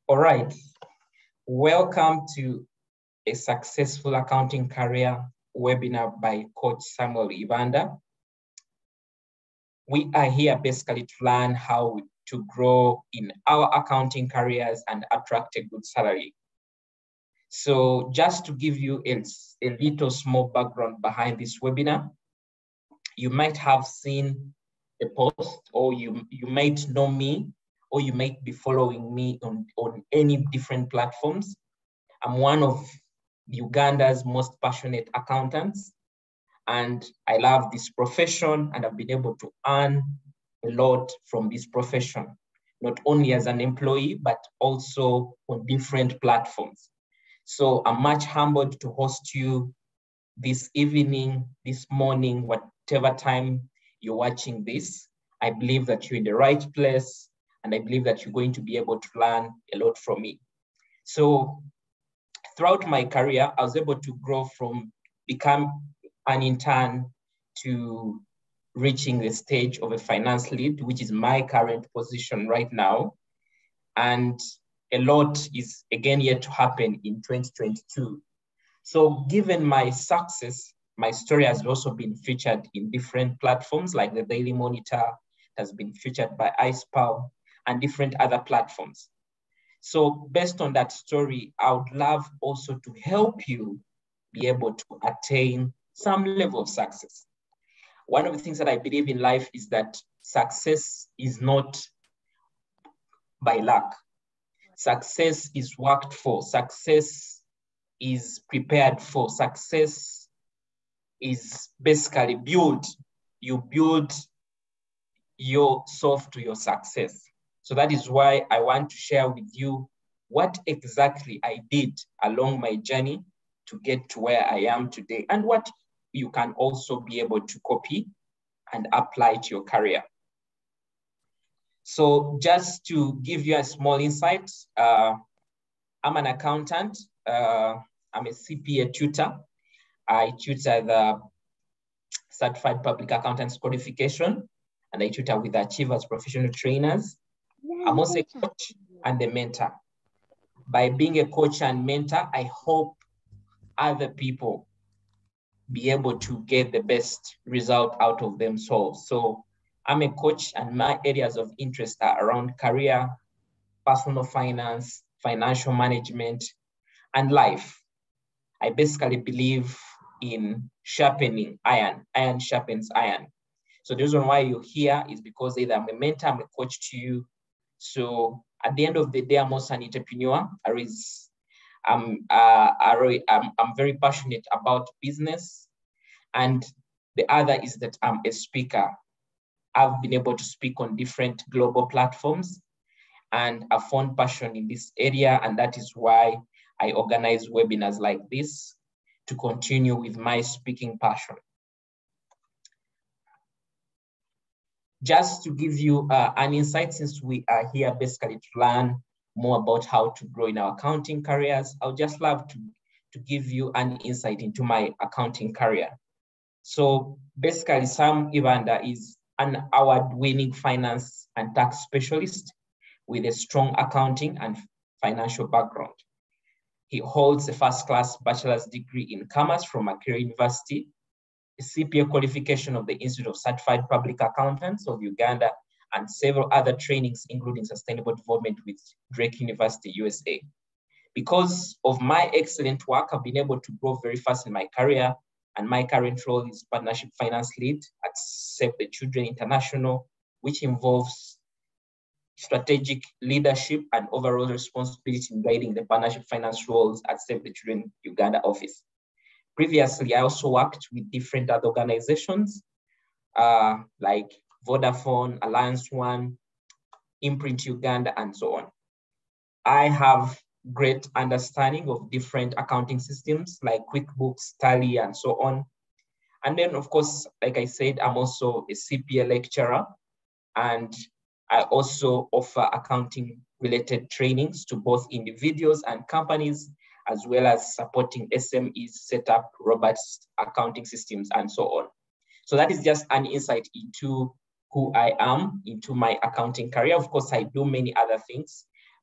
All right, welcome to a Successful Accounting Career webinar by Coach Samuel Ibanda. We are here basically to learn how to grow in our accounting careers and attract a good salary. So just to give you a little small background behind this webinar, you might have seen a post, or you might know me, or you might be following me on any different platforms. I'm one of Uganda's most passionate accountants, and I love this profession, and I've been able to earn a lot from this profession, not only as an employee, but also on different platforms. So I'm much humbled to host you this evening, this morning, whatever time you're watching this. I believe that you're in the right place, and I believe that you're going to be able to learn a lot from me. So throughout my career, I was able to grow from become an intern to reaching the stage of a finance lead, which is my current position right now. And a lot is again yet to happen in 2022. So given my success, my story has also been featured in different platforms like the Daily Monitor, has been featured by iSpal and different other platforms. So based on that story, I would love also to help you be able to attain some level of success. One of the things that I believe in life is that success is not by luck. Success is worked for. Success is prepared for. Success is basically built. You build yourself to your success. So that is why I want to share with you what exactly I did along my journey to get to where I am today, and what you can also be able to copy and apply to your career. So just to give you a small insight, I'm an accountant. I'm a CPA tutor. I tutor the Certified Public Accountants Qualification, and I tutor with Achievers Professional Trainers. I'm also a coach and a mentor. By being a coach and mentor, I hope other people be able to get the best result out of themselves. So I'm a coach, and my areas of interest are around career, personal finance, financial management, and life. I basically believe in sharpening iron. Iron sharpens iron. So the reason why you're here is because either I'm a mentor, I'm a coach to you. So at the end of the day, I'm also an entrepreneur. I'm very passionate about business. And the other is that I'm a speaker. I've been able to speak on different global platforms, and I've found passion in this area. And that is why I organize webinars like this to continue with my speaking passion. Just to give you an insight, since we are here basically to learn more about how to grow in our accounting careers, I would just love to give you an insight into my accounting career. So basically, Sam Ibanda is an award-winning finance and tax specialist with a strong accounting and financial background. He holds a first-class bachelor's degree in commerce from Makerere University, a CPA qualification of the Institute of Certified Public Accountants of Uganda, and several other trainings, including sustainable development with Drake University, USA. Because of my excellent work, I've been able to grow very fast in my career, and my current role is Partnership Finance Lead at Save the Children International, which involves strategic leadership and overall responsibility in guiding the partnership finance roles at Save the Children Uganda office. Previously, I also worked with different other organizations like Vodafone, Alliance One, Imprint Uganda, and so on. I have great understanding of different accounting systems like QuickBooks, Tally, and so on. And then, of course, like I said, I'm also a CPA lecturer, and I also offer accounting-related trainings to both individuals and companies, as well as supporting SMEs set up robust accounting systems and so on. So that is just an insight into who I am, into my accounting career. Of course, I do many other things,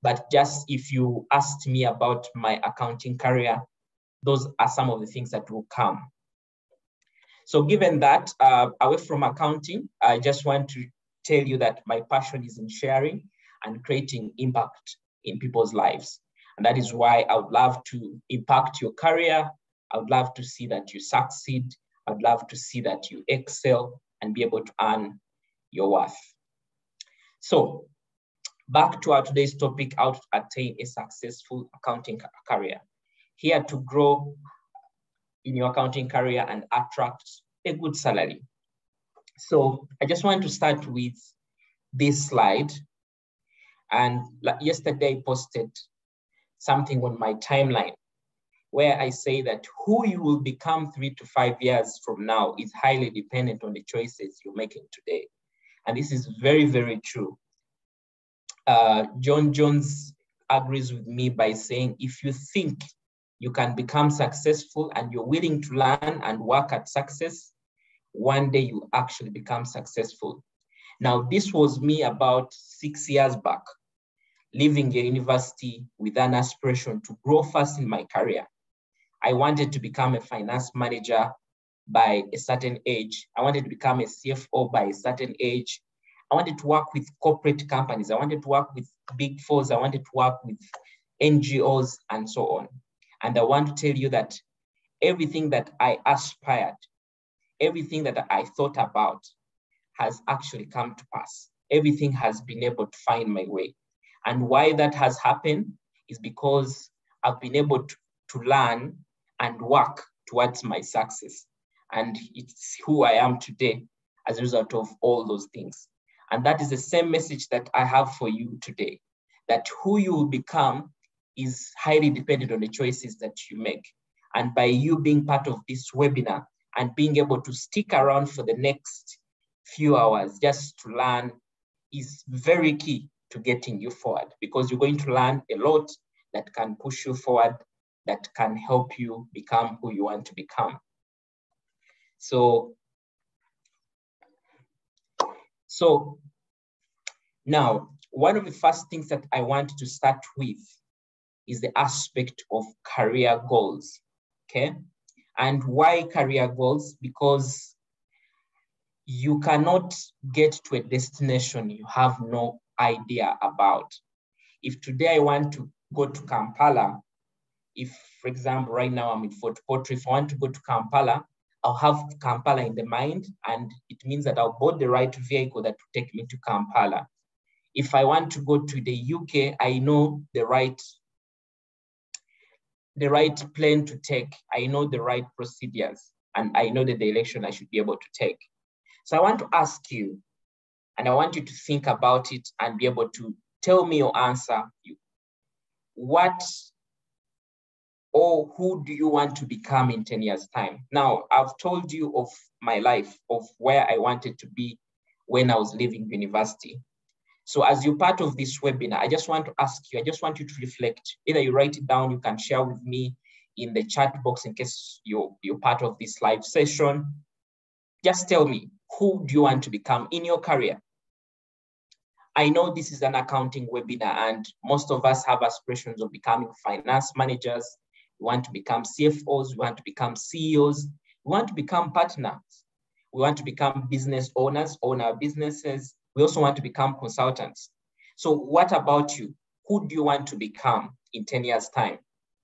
But just if you asked me about my accounting career, those are some of the things that will come. So given that, away from accounting, I just want to tell you that my passion is in sharing and creating impact in people's lives. And that is why I would love to impact your career. I would love to see that you succeed. I'd love to see that you excel and be able to earn your worth. So back to our today's topic, how to attain a successful accounting career. Here to grow in your accounting career and attract a good salary. So I just want to start with this slide. And yesterday I posted something on my timeline where I say that who you will become 3 to 5 years from now is highly dependent on the choices you're making today. And this is very, very true. John Jones agrees with me by saying, if you think you can become successful and you're willing to learn and work at success, one day you actually become successful. Now, this was me about 6 years back, leaving a university with an aspiration to grow fast in my career. I wanted to become a finance manager by a certain age. I wanted to become a CFO by a certain age. I wanted to work with corporate companies. I wanted to work with Big Fours. I wanted to work with NGOs and so on. And I want to tell you that everything that I aspired, everything that I thought about has actually come to pass. Everything has been able to find my way. And why that has happened is because I've been able to learn and work towards my success. And it's who I am today as a result of all those things. And that is the same message that I have for you today, that who you will become is highly dependent on the choices that you make. And by you being part of this webinar and being able to stick around for the next few hours just to learn is very key to getting you forward, because you're going to learn a lot that can push you forward, that can help you become who you want to become. So now, one of the first things that I want to start with is the aspect of career goals, okay? And why career goals? Because you cannot get to a destination you have no idea about. If today I want to go to Kampala, if, for example, right now I'm in Fort Portal, if I want to go to Kampala, I'll have Kampala in the mind, and it means that I'll board the right vehicle that will take me to Kampala. If I want to go to the UK, I know the right plane to take. I know the right procedures, and I know the direction I should be able to take. So I want to ask you, and I want you to think about it and be able to tell me your answer. What or who do you want to become in 10 years' time? Now, I've told you of my life, of where I wanted to be when I was leaving university. So as you're part of this webinar, I just want to ask you, I just want you to reflect. Either you write it down, you can share with me in the chat box in case you're part of this live session. Just tell me, who do you want to become in your career? I know this is an accounting webinar, and most of us have aspirations of becoming finance managers. We want to become CFOs, we want to become CEOs, we want to become partners. We want to become business owners, own our businesses. We also want to become consultants. So what about you? Who do you want to become in 10 years' time?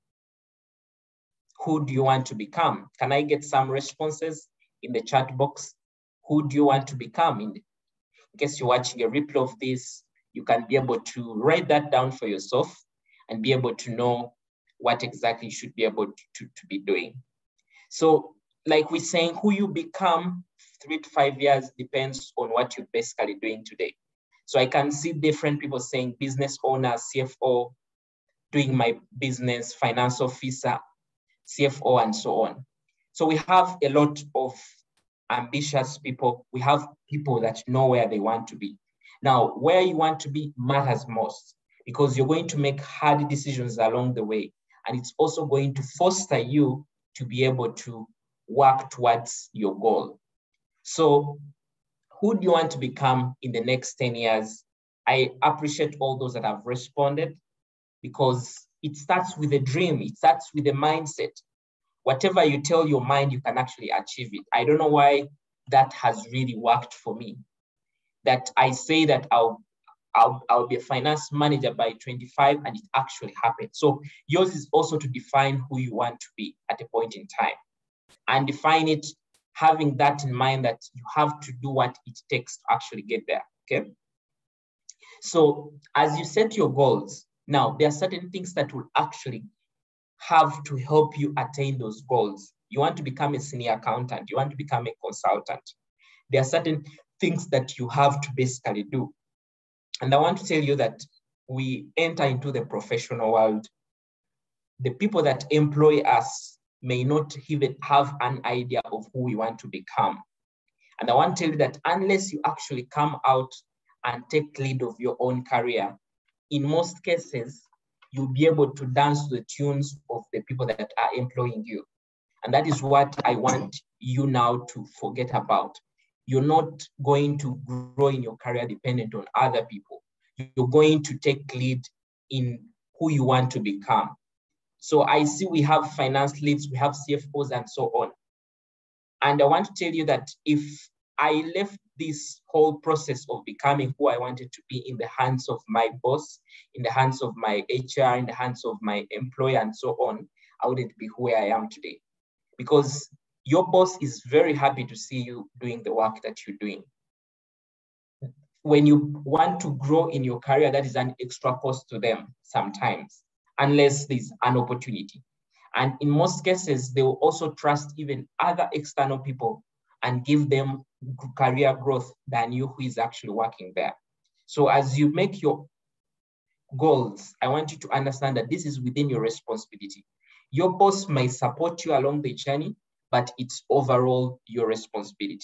Who do you want to become? Can I get some responses in the chat box? Who do you want to become? In case you're watching a replay of this, you can be able to write that down for yourself and be able to know what exactly you should be able to be doing. So like we're saying, who you become 3 to 5 years depends on what you're basically doing today. So I can see different people saying business owner, CFO, doing my business, finance officer, CFO, and so on. So we have a lot of ambitious people. We have people that know where they want to be. Now, where you want to be matters most, because you're going to make hard decisions along the way. And it's also going to foster you to be able to work towards your goal. So who do you want to become in the next 10 years? I appreciate all those that have responded. because it starts with a dream. It starts with a mindset. Whatever you tell your mind, you can actually achieve it. I don't know why that has really worked for me. That I say that I'll be a finance manager by 25, and it actually happened. So yours is also to define who you want to be at a point in time, and define it having that in mind that you have to do what it takes to actually get there, okay? So as you set your goals, now there are certain things that will actually have to help you attain those goals. You want to become a senior accountant, you want to become a consultant. There are certain things that you have to basically do. And I want to tell you that we enter into the professional world. The people that employ us may not even have an idea of who we want to become. And I want to tell you that unless you actually come out and take lead of your own career, in most cases, you'll be able to dance to the tunes of the people that are employing you. And that is what I want you now to forget about. You're not going to grow in your career dependent on other people. You're going to take lead in who you want to become. So I see we have finance leads, we have CFOs and so on. And I want to tell you that if I left this whole process of becoming who I wanted to be in the hands of my boss, in the hands of my HR, in the hands of my employer and so on, I wouldn't be who I am today. Because your boss is very happy to see you doing the work that you're doing. When you want to grow in your career, that is an extra cost to them sometimes, unless there's an opportunity. And in most cases, they will also trust even other external people and give them career growth than you who is actually working there. So as you make your goals, I want you to understand that this is within your responsibility. Your boss may support you along the journey, but it's overall your responsibility.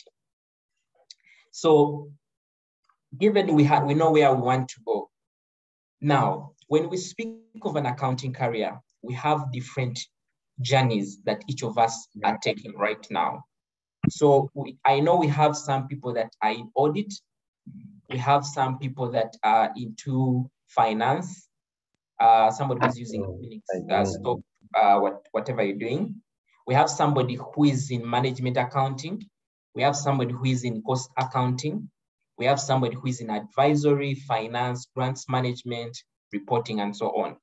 So given we know where we want to go, now, when we speak of an accounting career, we have different journeys that each of us are taking right now. So I know we have some people that are in audit. We have some people that are into finance. Somebody who's using stock, whatever you're doing. We have somebody who is in management accounting. We have somebody who is in cost accounting. We have somebody who is in advisory, finance, grants management, reporting, and so on.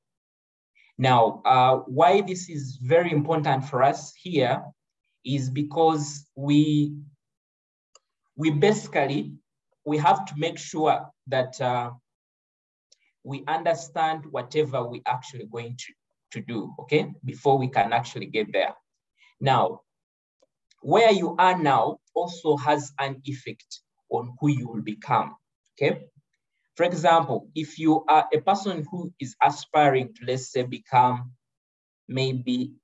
Now, why this is very important for us here is because we basically have to make sure that we understand whatever we actually going to do, okay, before we can actually get there. Now, where you are now also has an effect on who you will become, okay? For example, if you are a person who is aspiring to, let's say, become maybe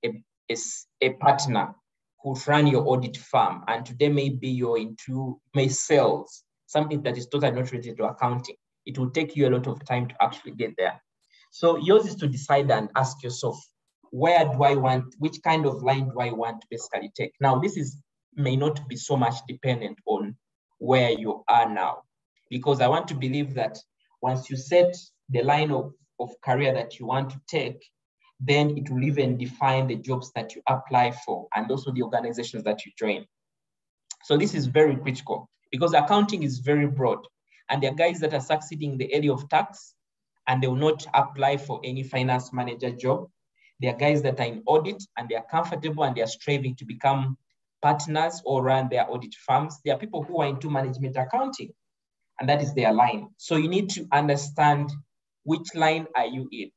a partner who run your audit firm, and today maybe you're into sales, something that is totally not related to accounting, it will take you a lot of time to actually get there. So yours is to decide and ask yourself, where do I want, which kind of line do I want to basically take? Now, this may not be so much dependent on where you are now, because I want to believe that once you set the line of career that you want to take, then it will even define the jobs that you apply for and also the organizations that you join. So this is very critical because accounting is very broad, and there are guys that are succeeding in the area of tax and they will not apply for any finance manager job. There are guys that are in audit and they are comfortable and they are striving to become partners or run their audit firms. There are people who are into management accounting, and that is their line. So you need to understand which line are you in.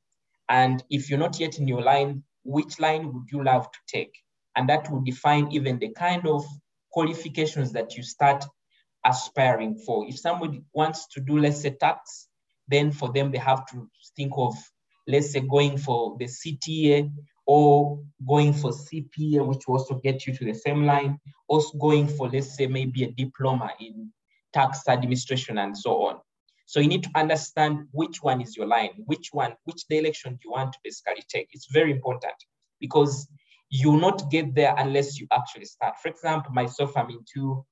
And if you're not yet in your line, which line would you love to take? And that will define even the kind of qualifications that you start aspiring for. If somebody wants to do, let's say, tax, then for them, they have to think of, let's say, going for the CTA or going for CPA, which will also get you to the same line, also going for, let's say, maybe a diploma in tax administration and so on. So you need to understand which one is your line, which direction do you want to basically take. It's very important because you will not get there unless you actually start. For example, myself, I'm into,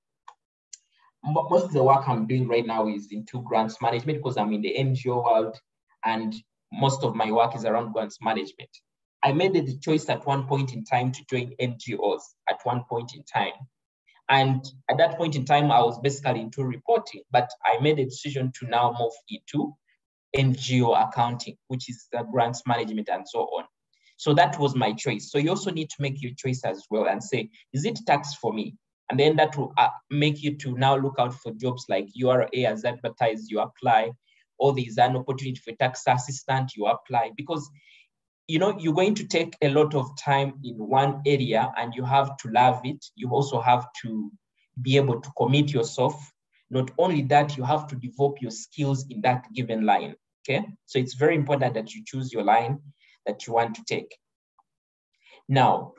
most of the work I'm doing right now is into grants management because I'm in the NGO world, and most of my work is around grants management. I made the choice at one point in time to join NGOs at one point in time. And at that point in time, I was basically into reporting, but I made a decision to now move into NGO accounting, which is the grants management and so on. So that was my choice. So you also need to make your choice as well and say, is it tax for me? And then that will make you to now look out for jobs like URA as advertised, you apply, or there's an opportunity for tax assistant, you apply, because you're going to take a lot of time in one area and you have to love it. You also have to be able to commit yourself. Not only that, you have to develop your skills in that given line, okay? So it's very important that you choose your line that you want to take. Now,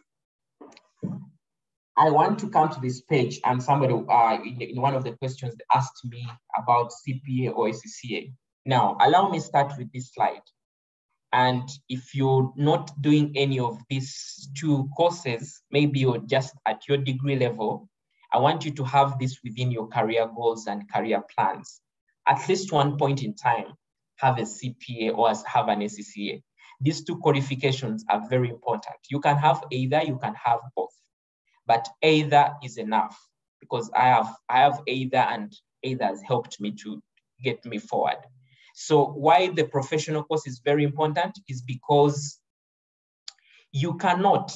I want to come to this page, and somebody in one of the questions asked me about CPA or ACCA. Now, allow me start with this slide. And if you're not doing any of these two courses, maybe you're just at your degree level, I want you to have this within your career goals and career plans. At least one point in time, have a CPA or have an ACCA. These two qualifications are very important. You can have either, you can have both, but either is enough, because I have either, and either has helped me to get me forward. So why the professional course is very important is because you cannot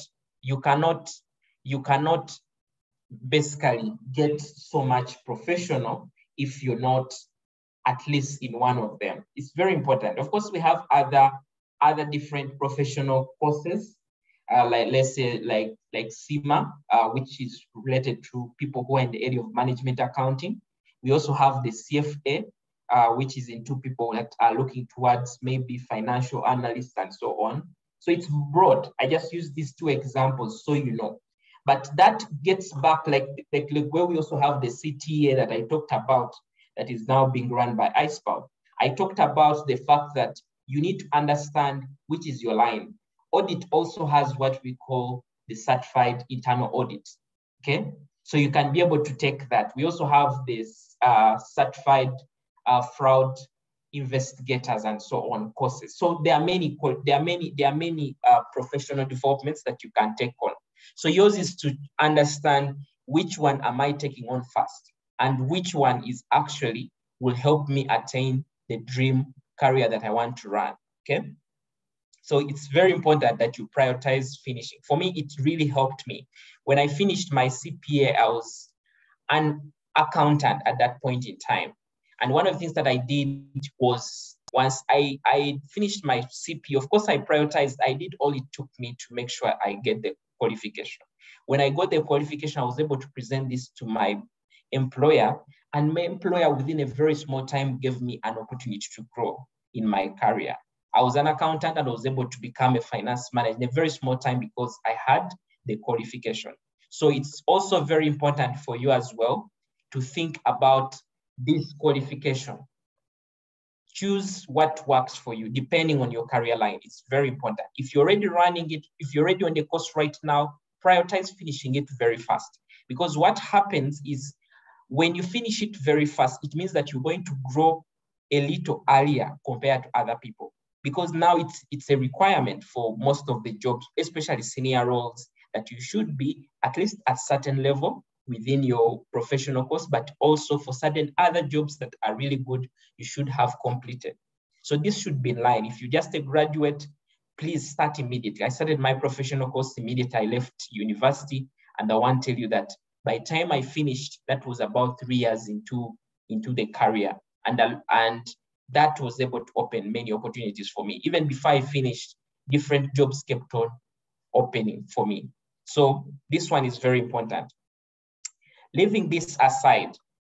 basically get so much professional if you're not at least in one of them. It's very important. Of course, we have other different professional courses, like let's say like CIMA, which is related to people who are in the area of management accounting. We also have the CFA, which is into people that are looking towards maybe financial analysts and so on. So it's broad. I just use these two examples so you know. But that gets back like where we also have the CTA that I talked about that is now being run by iSpout. I talked about the fact that you need to understand which is your line. Audit also has what we call the certified internal audit, okay? So you can be able to take that. We also have this certified fraud investigators and so on courses. So there are many professional developments that you can take on. So yours is to understand which one am I taking on first and which one is actually will help me attain the dream career that I want to run, okay? So it's very important that you prioritize finishing. For me, it really helped me. When I finished my CPA, I was an accountant at that point in time. And one of the things that I did was once I finished my CPA, of course, I prioritized. I did all it took me to make sure I get the qualification. When I got the qualification, I was able to present this to my employer, and my employer within a very small time gave me an opportunity to grow in my career. I was an accountant and I was able to become a finance manager in a very small time because I had the qualification. So it's also very important for you as well to think about this qualification. Choose what works for you depending on your career line. It's very important. If you're already running it, if you're already on the course right now, prioritize finishing it very fast. Because what happens is when you finish it very fast, it means that you're going to grow a little earlier compared to other people. Because now it's a requirement for most of the jobs, especially senior roles, that you should be at least at a certain level within your professional course, but also for certain other jobs that are really good, you should have completed. So this should be in line. If you're just a graduate, please start immediately. I started my professional course immediately. I left university, and I want to tell you that by the time I finished, that was about 3 years into the career. And that was able to open many opportunities for me. Even before I finished, different jobs kept on opening for me. So this one is very important. Leaving this aside,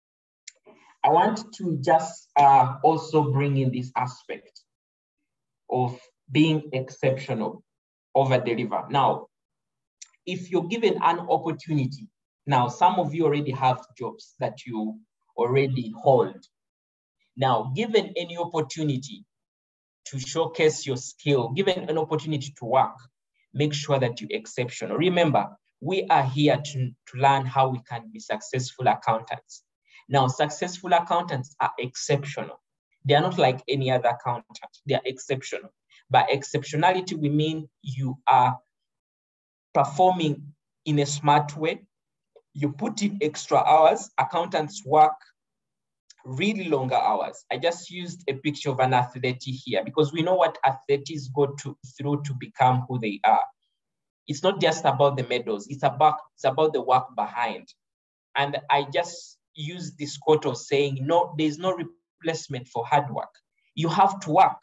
I want to just also bring in this aspect of being exceptional, over deliver. Now, if you're given an opportunity, now some of you already have jobs that you already hold. Now, given any opportunity to showcase your skill, given an opportunity to work, make sure that you're exceptional. Remember, we are here to learn how we can be successful accountants. Now, successful accountants are exceptional. They are not like any other accountant. They are exceptional. By exceptionality, we mean you are performing in a smart way. You put in extra hours. Accountants work really longer hours. I just used a picture of an athlete here because we know what athletes go through to become who they are. It's not just about the medals. It's about the work behind. And I just use this quote of saying, no, there's no replacement for hard work. You have to work.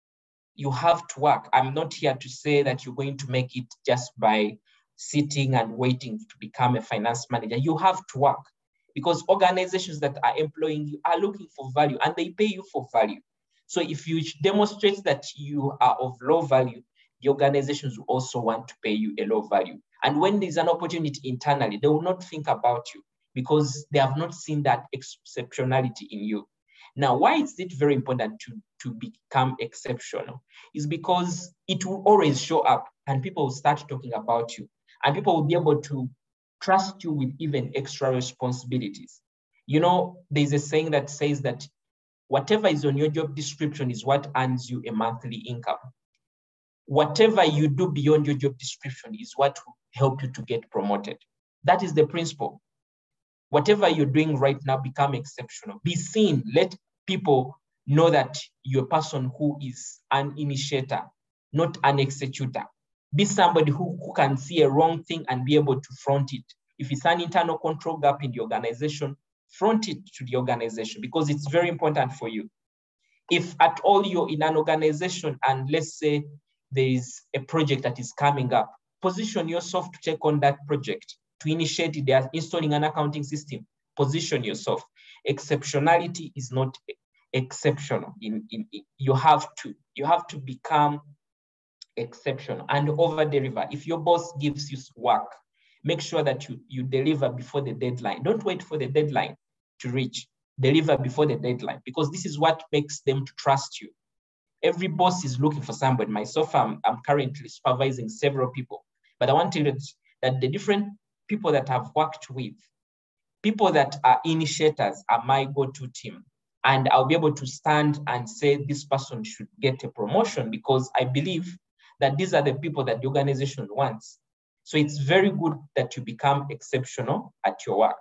You have to work. I'm not here to say that you're going to make it just by sitting and waiting to become a finance manager. You have to work because organizations that are employing you are looking for value and they pay you for value. So if you demonstrate that you are of low value, the organizations will also want to pay you a low value. And when there's an opportunity internally, they will not think about you because they have not seen that exceptionality in you. Now, why is it very important to become exceptional? Is because it will always show up and people will start talking about you and people will be able to trust you with even extra responsibilities. You know, there's a saying that says that whatever is on your job description is what earns you a monthly income. Whatever you do beyond your job description is what will help you to get promoted. That is the principle. Whatever you're doing right now, become exceptional. Be seen. Let people know that you're a person who is an initiator, not an executor. Be somebody who can see a wrong thing and be able to front it. If it's an internal control gap in the organization, front it to the organization because it's very important for you. If at all you're in an organization and let's say there is a project that is coming up, position yourself to take on that project, to initiate it. They are installing an accounting system. Position yourself. Exceptionality is not exceptional. You have to become exceptional and over deliver. If your boss gives you work, make sure that you deliver before the deadline. Don't wait for the deadline to reach. Deliver before the deadline because this is what makes them to trust you. Every boss is looking for somebody. Myself, I'm currently supervising several people, but I want to tell you that the different people that I've worked with, people that are initiators are my go-to team. And I'll be able to stand and say this person should get a promotion because I believe that these are the people that the organization wants. So it's very good that you become exceptional at your work.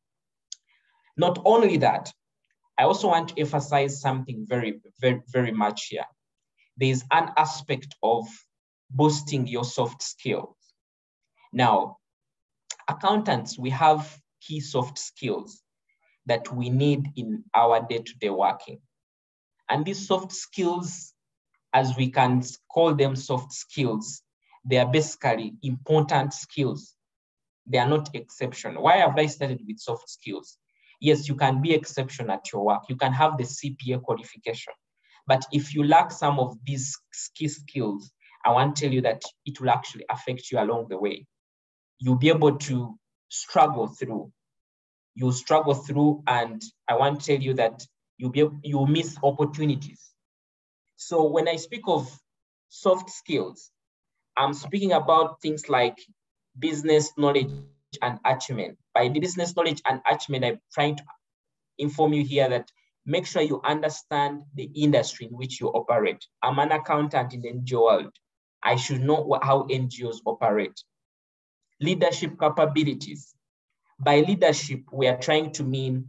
Not only that, I also want to emphasize something very, very, very much here. There's an aspect of boosting your soft skills. Now, accountants, we have key soft skills that we need in our day-to-day working. And these soft skills, as we can call them soft skills, they are basically important skills. They are not exceptional. Why have I started with soft skills? Yes, you can be exceptional at your work. You can have the CPA qualification. But if you lack some of these key skills, I want to tell you that it will actually affect you along the way. You'll be able to struggle through. You'll struggle through, and I want to tell you that you'll miss opportunities. So when I speak of soft skills, I'm speaking about things like business knowledge and acumen. By the business knowledge and acumen, I'm trying to inform you here that make sure you understand the industry in which you operate. I'm an accountant in the NGO world. I should know how NGOs operate. Leadership capabilities. By leadership, we are trying to mean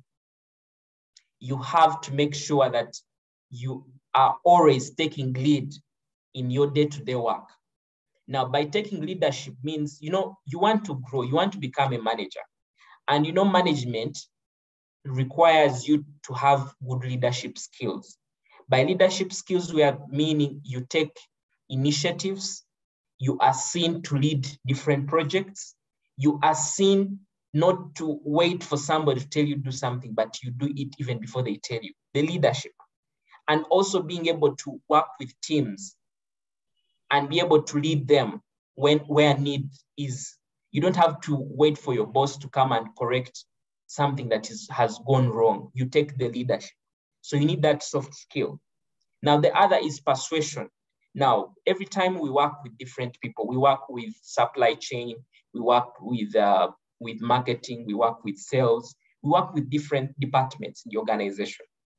you have to make sure that you are always taking lead in your day-to-day work. Now, by taking leadership means, you want to grow, you want to become a manager. And management requires you to have good leadership skills. By leadership skills, we are meaning you take initiatives, you are seen to lead different projects, you are seen not to wait for somebody to tell you to do something, but you do it even before they tell you, the leadership. And also being able to work with teams and be able to lead them where need is. You don't have to wait for your boss to come and correct something that has gone wrong. You take the leadership. So you need that soft skill. Now, the other is persuasion. Now, every time we work with different people, we work with supply chain, we work with marketing, we work with sales, we work with different departments in the organization.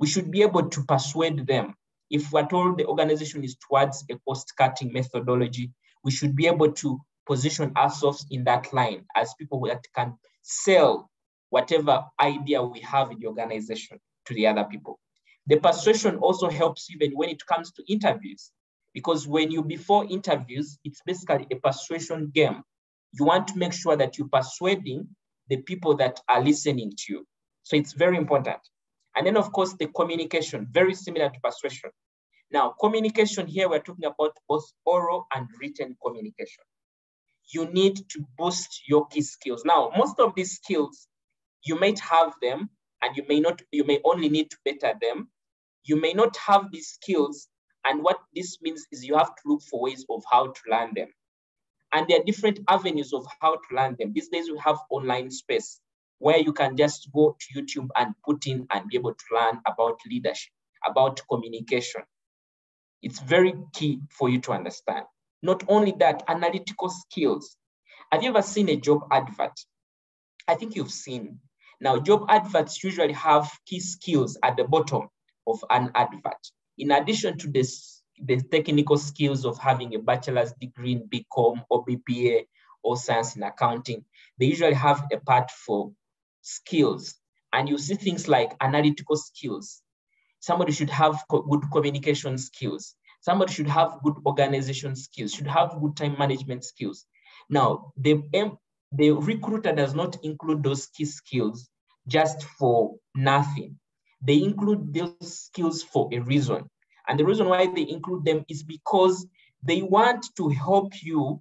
We should be able to persuade them. If we're told the organization is towards a cost-cutting methodology, we should be able to position ourselves in that line as people that can sell whatever idea we have in the organization to the other people. The persuasion also helps even when it comes to interviews, because when you before interviews, it's basically a persuasion game. You want to make sure that you're persuading the people that are listening to you. So it's very important. And then of course, the communication, very similar to persuasion. Now, communication here, we're talking about both oral and written communication. You need to boost your key skills. Now, most of these skills, you might have them and you may not, you may only need to better them. You may not have these skills. And what this means is you have to look for ways of how to learn them. And there are different avenues of how to learn them. These days we have online space where you can just go to YouTube and put in and be able to learn about leadership, about communication. It's very key for you to understand. Not only that, analytical skills. Have you ever seen a job advert? I think you've seen. Now, job adverts usually have key skills at the bottom of an advert. In addition to this, the technical skills of having a bachelor's degree in BCom or BPA or science in accounting, they usually have a part for skills. And you see things like analytical skills. Somebody should have good communication skills. Somebody should have good organization skills, should have good time management skills. Now, the recruiter does not include those key skills just for nothing. They include those skills for a reason. And the reason why they include them is because they want to help you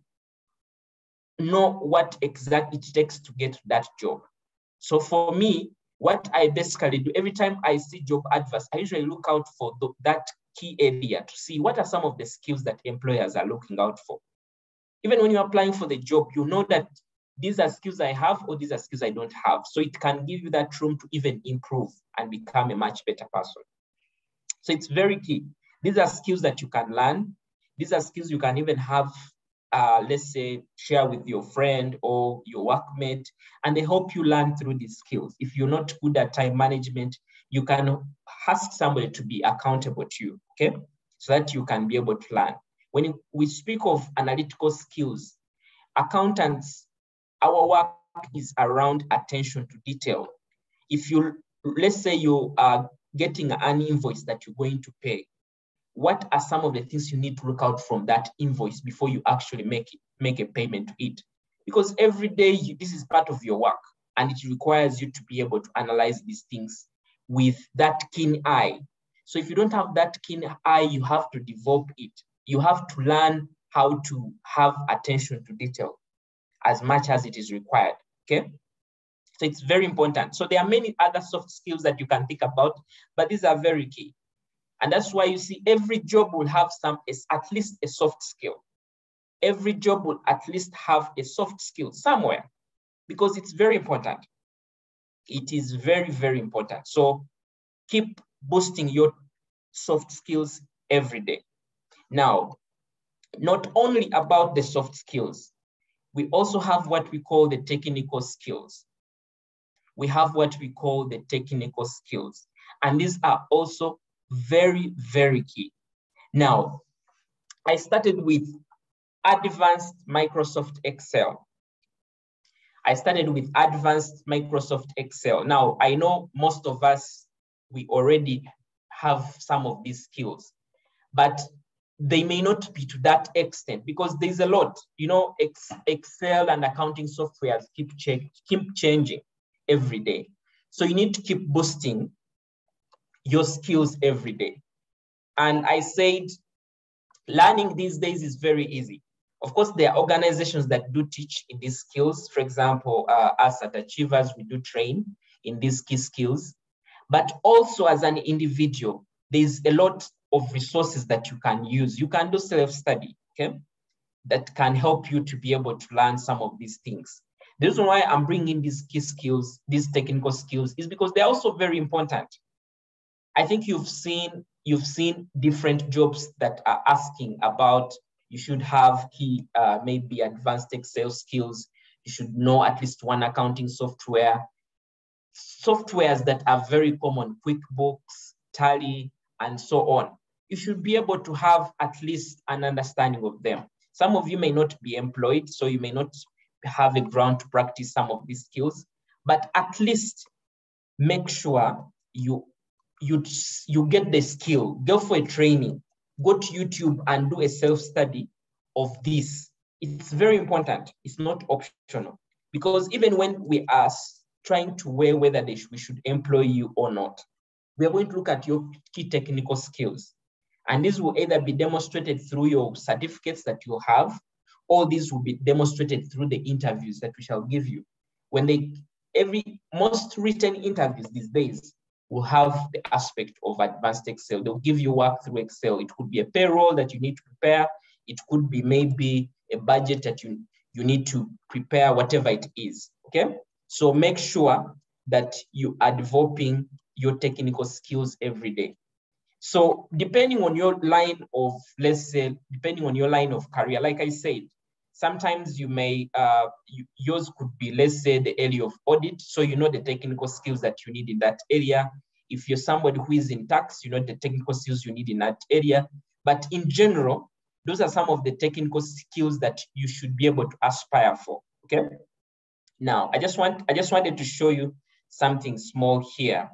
know what exactly it takes to get that job. So for me, what I basically do, every time I see job adverts, I usually look out for that key area to see what are some of the skills that employers are looking out for. Even when you're applying for the job, you know that these are skills I have or these are skills I don't have. So it can give you that room to even improve and become a much better person. So it's very key. These are skills that you can learn. These are skills you can even have, let's say, share with your friend or your workmate, and they help you learn through these skills. If you're not good at time management, you can ask somebody to be accountable to you, okay? So that you can be able to learn. When we speak of analytical skills, accountants, our work is around attention to detail. If you, let's say you are getting an invoice that you're going to pay, what are some of the things you need to look out from that invoice before you actually make a payment to it? Because every day, this is part of your work, and it requires you to be able to analyze these things with that keen eye. So if you don't have that keen eye, you have to develop it. You have to learn how to have attention to detail as much as it is required, okay? So it's very important. So there are many other soft skills that you can think about, but these are very key. And that's why you see every job will have at least a soft skill. Every job will at least have a soft skill somewhere, because it's very important. It is very, very important. So keep boosting your soft skills every day. Now, not only about the soft skills, we also have what we call the technical skills. We have what we call the technical skills. And these are also very, very key. Now, I started with advanced Microsoft Excel. I started with advanced Microsoft Excel. Now, I know most of us, we already have some of these skills, but they may not be to that extent because there's a lot, you know, Excel and accounting softwares keep changing every day. So you need to keep boosting your skills every day. And I said, learning these days is very easy. Of course, there are organizations that do teach in these skills. For example, us at Achievers, we do train in these key skills. But also as an individual, there's a lot of resources that you can use. You can do self-study, okay? That can help you to be able to learn some of these things. The reason why I'm bringing these key skills, these technical skills, is because they're also very important. I think you've seen different jobs that are asking about, you should have key, maybe advanced Excel skills. You should know at least one accounting software. Softwares that are very common, QuickBooks, Tally, and so on. You should be able to have at least an understanding of them. Some of you may not be employed, so you may not have a ground to practice some of these skills, but at least make sure you get the skill. Go for a training, go to YouTube and do a self-study of this. It's very important. It's not optional, because even when we are trying to weigh whether we should employ you or not, we are going to look at your key technical skills. And this will either be demonstrated through your certificates that you have, or this will be demonstrated through the interviews that we shall give you. When most written interviews these days will have the aspect of advanced Excel. They'll give you work through Excel. It could be a payroll that you need to prepare. It could be maybe a budget that you need to prepare, whatever it is, okay? So make sure that you are developing your technical skills every day. So depending on your line of, let's say, depending on your line of career, like I said, sometimes you may, yours could be, let's say, the area of audit. So you know the technical skills that you need in that area. If you're somebody who is in tax, you know the technical skills you need in that area. But in general, those are some of the technical skills that you should be able to aspire for, okay? Now, I just wanted to show you something small here.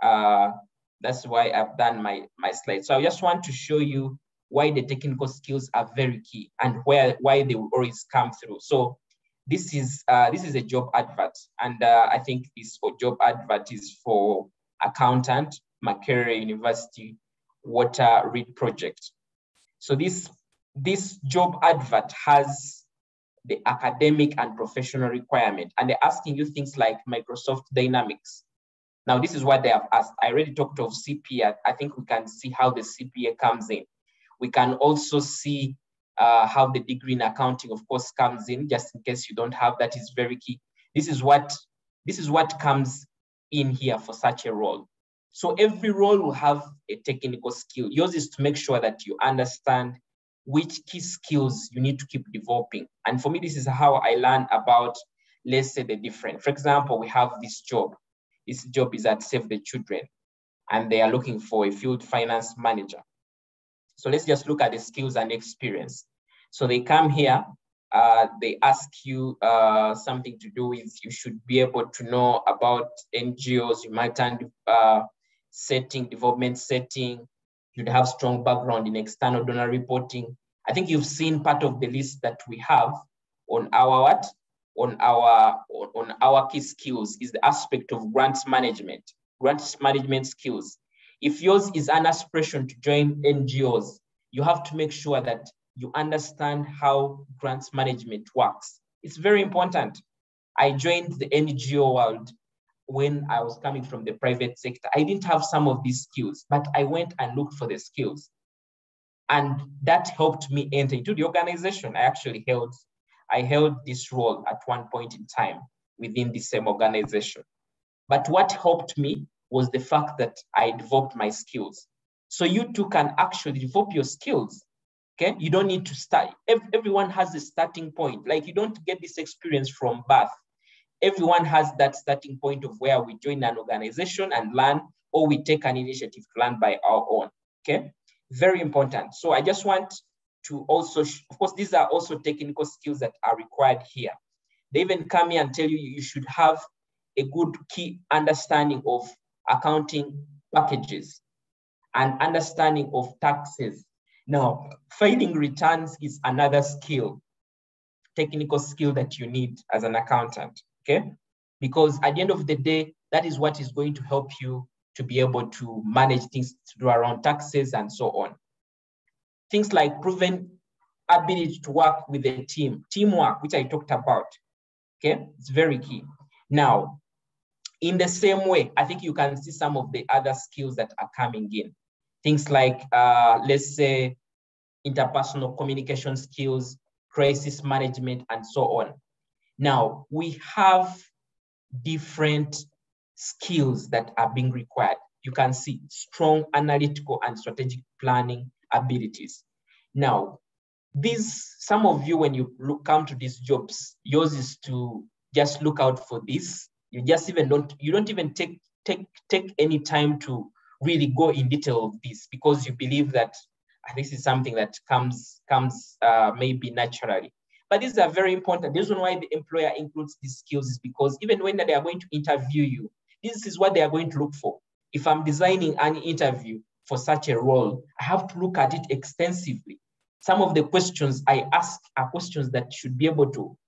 That's why I've done my slide. So I just want to show you why the technical skills are very key and why they will always come through. So this is a job advert, and I think this job advert is for accountant, Makerere University water read project. So this job advert has the academic and professional requirement, and they're asking you things like Microsoft Dynamics. Now, this is what they have asked. I already talked of CPA. I think we can see how the CPA comes in. We can also see how the degree in accounting, of course, comes in, just in case you don't have. That is very key. This is what comes in here for such a role. So every role will have a technical skill. Yours is to make sure that you understand which key skills you need to keep developing. And for me, this is how I learn about, let's say, the different. For example, we have this job. This job is at Save the Children, and they are looking for a field finance manager. So let's just look at the skills and experience. So they come here, they ask you something to do with, you should be able to know about NGOs, humanitarian setting, development setting, you'd have strong background in external donor reporting. I think you've seen part of the list that we have on our key skills is the aspect of grants management skills. If yours is an aspiration to join NGOs, you have to make sure that you understand how grants management works. It's very important. I joined the NGO world when I was coming from the private sector. I didn't have some of these skills, but I went and looked for the skills. And that helped me enter into the organization. I held this role at one point in time within the same organization. But what helped me was the fact that I developed my skills. So you too can actually develop your skills, okay? You don't need to start. Everyone has a starting point. Like, you don't get this experience from birth. Everyone has that starting point of where we join an organization and learn, or we take an initiative to learn by our own, okay? Very important. So I just want to also, of course, these are also technical skills that are required here. They even come here and tell you you should have a good key understanding of accounting packages and understanding of taxes. Now, filing returns is another skill, technical skill that you need as an accountant, okay? Because at the end of the day, that is what is going to help you to be able to manage things to do around taxes and so on. Things like proven ability to work with a team, teamwork, which I talked about, okay? It's very key. Now, in the same way, I think you can see some of the other skills that are coming in. Things like, let's say, interpersonal communication skills, crisis management, and so on. Now, we have different skills that are being required. You can see strong analytical and strategic planning abilities. Now, some of you, when you come to these jobs, yours is to just look out for this. You don't even take any time to really go in detail of this because you believe that this is something that comes maybe naturally. But these are very important. The reason why the employer includes these skills is because even when they are going to interview you, this is what they are going to look for. If I'm designing an interview for such a role, I have to look at it extensively. Some of the questions I ask are questions that should be able to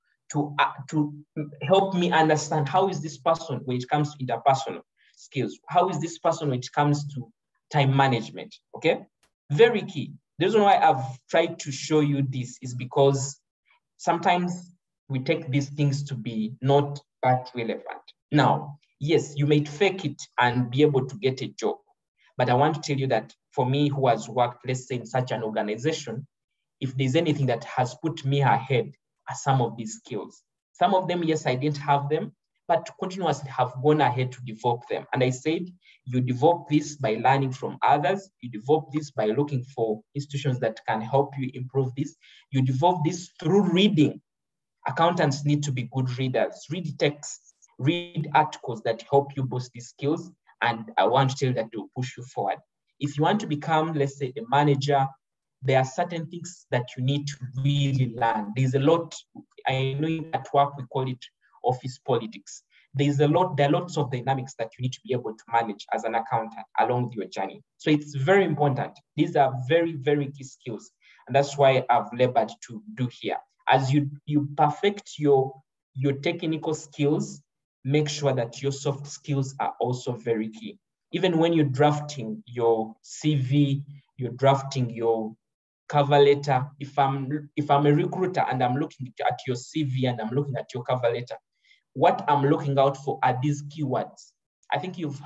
help me understand how is this person when it comes to interpersonal skills? How is this person when it comes to time management? Okay, very key. The reason why I've tried to show you this is because sometimes we take these things to be not that relevant. Now, yes, you may fake it and be able to get a job. But I want to tell you that for me, who has worked, let's say, in such an organization, if there's anything that has put me ahead are some of these skills. Some of them, yes, I didn't have them, but continuously have gone ahead to develop them. And I said, you develop this by learning from others. You develop this by looking for institutions that can help you improve this. You develop this through reading. Accountants need to be good readers. Read texts, read articles that help you boost these skills. And I want to tell you that will push you forward. If you want to become, let's say, a manager, there are certain things that you need to really learn. There's a lot, I know at work we call it office politics. There are lots of dynamics that you need to be able to manage as an accountant along your journey. So it's very important. These are very, very key skills. And that's why I've labored to do here. As you perfect your technical skills, make sure that your soft skills are also very key. Even when you're drafting your CV, you're drafting your cover letter. If I'm a recruiter and I'm looking at your CV and I'm looking at your cover letter, what I'm looking out for are these keywords. I think you've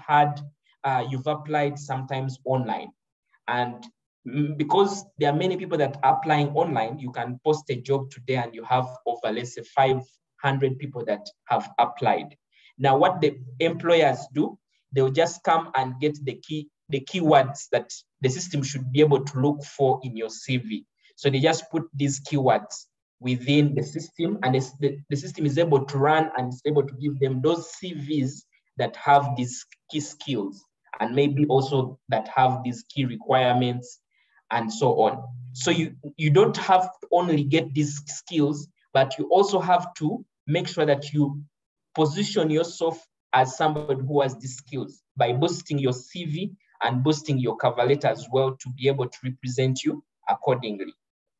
applied sometimes online, and because there are many people that are applying online, you can post a job today and you have over, let's say, 500 people that have applied. Now, what the employers do, they'll just come and get the keywords that the system should be able to look for in your CV. So they just put these keywords within the system, and the system is able to run and is able to give them those CVs that have these key skills and maybe also that have these key requirements and so on. So you don't have to only get these skills, but you also have to make sure that you position yourself as somebody who has these skills by boosting your CV and boosting your cover letter as well to be able to represent you accordingly.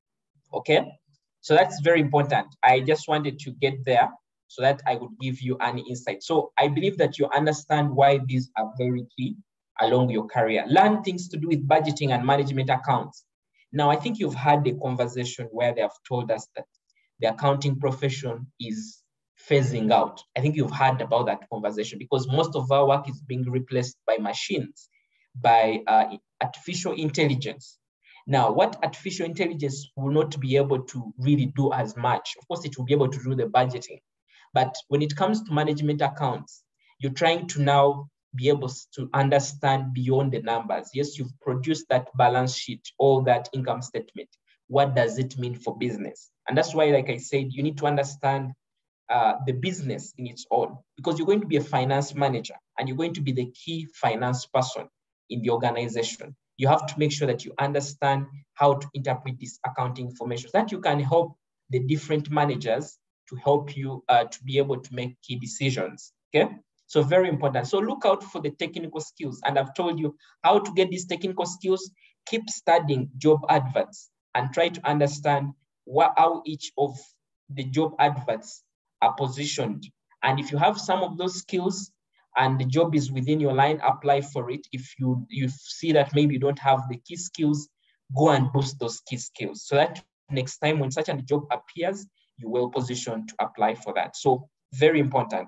Okay, so that's very important. I just wanted to get there so that I would give you an insight. So I believe that you understand why these are very key along your career. Learn things to do with budgeting and management accounts. Now, I think you've had a conversation where they have told us that the accounting profession is phasing out. I think you've heard about that conversation because most of our work is being replaced by machines, by artificial intelligence. Now, what artificial intelligence will not be able to really do as much, of course, it will be able to do the budgeting. But when it comes to management accounts, you're trying to now be able to understand beyond the numbers. Yes, you've produced that balance sheet or that income statement. What does it mean for business? And that's why, like I said, you need to understand the business in its own, because you're going to be a finance manager and you're going to be the key finance person in the organization. You have to make sure that you understand how to interpret this accounting information so that you can help the different managers to help you to be able to make key decisions. Okay, so very important. So look out for the technical skills, and I've told you how to get these technical skills. Keep studying job adverts and try to understand how each of the job adverts are positioned. And if you have some of those skills and the job is within your line, apply for it. If you see that maybe you don't have the key skills, go and boost those key skills so that next time when such a job appears, you will position to apply for that. So very important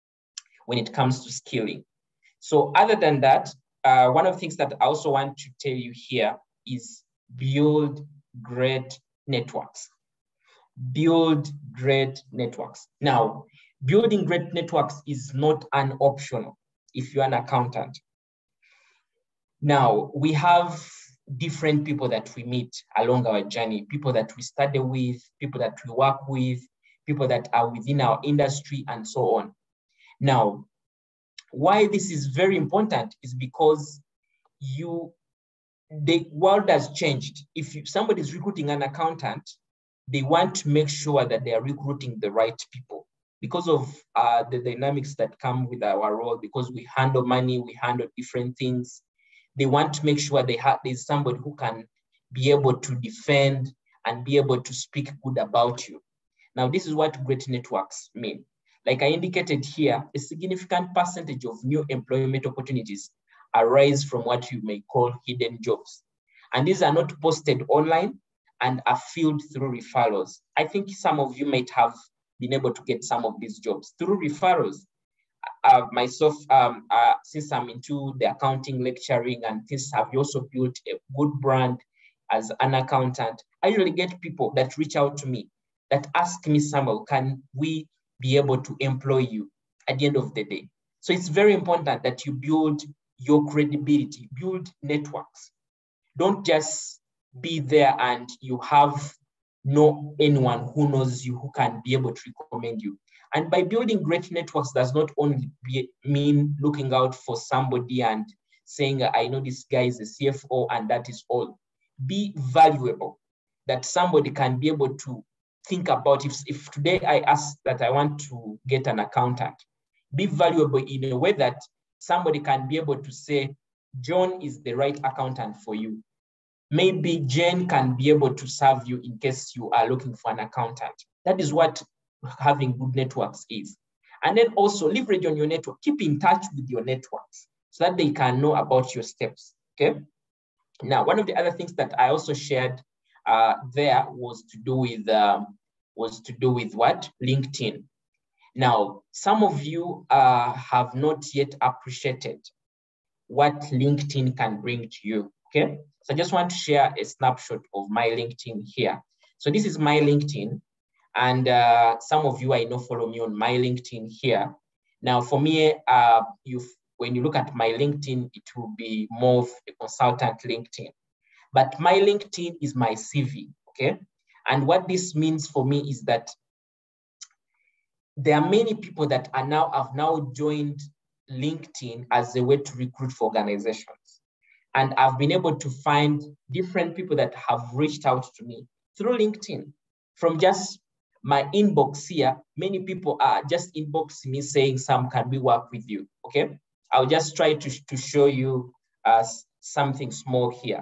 when it comes to skilling. So other than that, one of the things that I also want to tell you here is build great networks. Build great networks. Now, building great networks is not an optional if you're an accountant. Now, we have different people that we meet along our journey, people that we study with, people that we work with, people that are within our industry, and so on. Now, why this is very important is because the world has changed. If somebody is recruiting an accountant, they want to make sure that they are recruiting the right people because of the dynamics that come with our role, because we handle money, we handle different things. They want to make sure there's somebody who can be able to defend and be able to speak good about you. Now, this is what great networks mean. Like I indicated here, a significant percentage of new employment opportunities arise from what you may call hidden jobs. And these are not posted online and are filled through referrals. I think some of you might have been able to get some of these jobs through referrals. Myself, since I'm into the accounting lecturing and this, have also built a good brand as an accountant. I usually get people that reach out to me that ask me, Samuel, can we be able to employ you at the end of the day? So it's very important that you build your credibility, build networks. Don't just be there and you have no anyone who knows you, who can be able to recommend you. And by building great networks does not only mean looking out for somebody and saying, I know this guy is a CFO and that is all. Be valuable, that somebody can be able to think about. If today I ask that I want to get an accountant, be valuable in a way that somebody can be able to say, John is the right accountant for you. Maybe Jane can be able to serve you in case you are looking for an accountant. That is what having good networks is. And then also leverage on your network. Keep in touch with your networks so that they can know about your steps, okay? Now, one of the other things that I also shared there was to do with what? LinkedIn. Now, some of you have not yet appreciated what LinkedIn can bring to you, okay? So I just want to share a snapshot of my LinkedIn here. So this is my LinkedIn, and some of you I know follow me on my LinkedIn here. Now, for me, when you look at my LinkedIn, it will be more of a consultant LinkedIn. But my LinkedIn is my CV, okay? And what this means for me is that there are many people that have now joined LinkedIn as a way to recruit for organizations. And I've been able to find different people that have reached out to me through LinkedIn. From just my inbox here, many people are just inboxing me saying, Sam, can we work with you? Okay. I'll just try to show you something small here.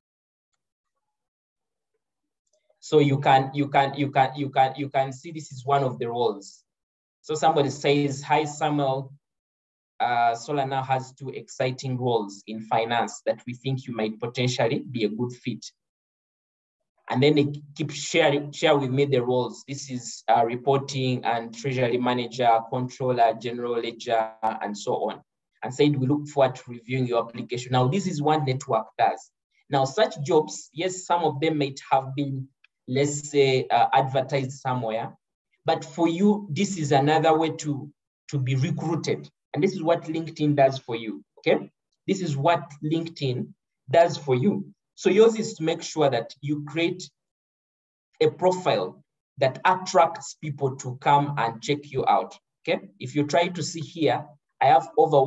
So you can see this is one of the roles. So somebody says, hi, Samuel. Solar now has 2 exciting roles in finance that we think you might potentially be a good fit. And then they keep share with me the roles. This is reporting and treasury manager, controller, general ledger, and so on. And said, we look forward to reviewing your application. Now, this is what network does. Now, such jobs, yes, some of them might have been, let's say, advertised somewhere. But for you, this is another way to be recruited. And this is what LinkedIn does for you, okay? This is what LinkedIn does for you. So yours is to make sure that you create a profile that attracts people to come and check you out, okay? If you try to see here, I have over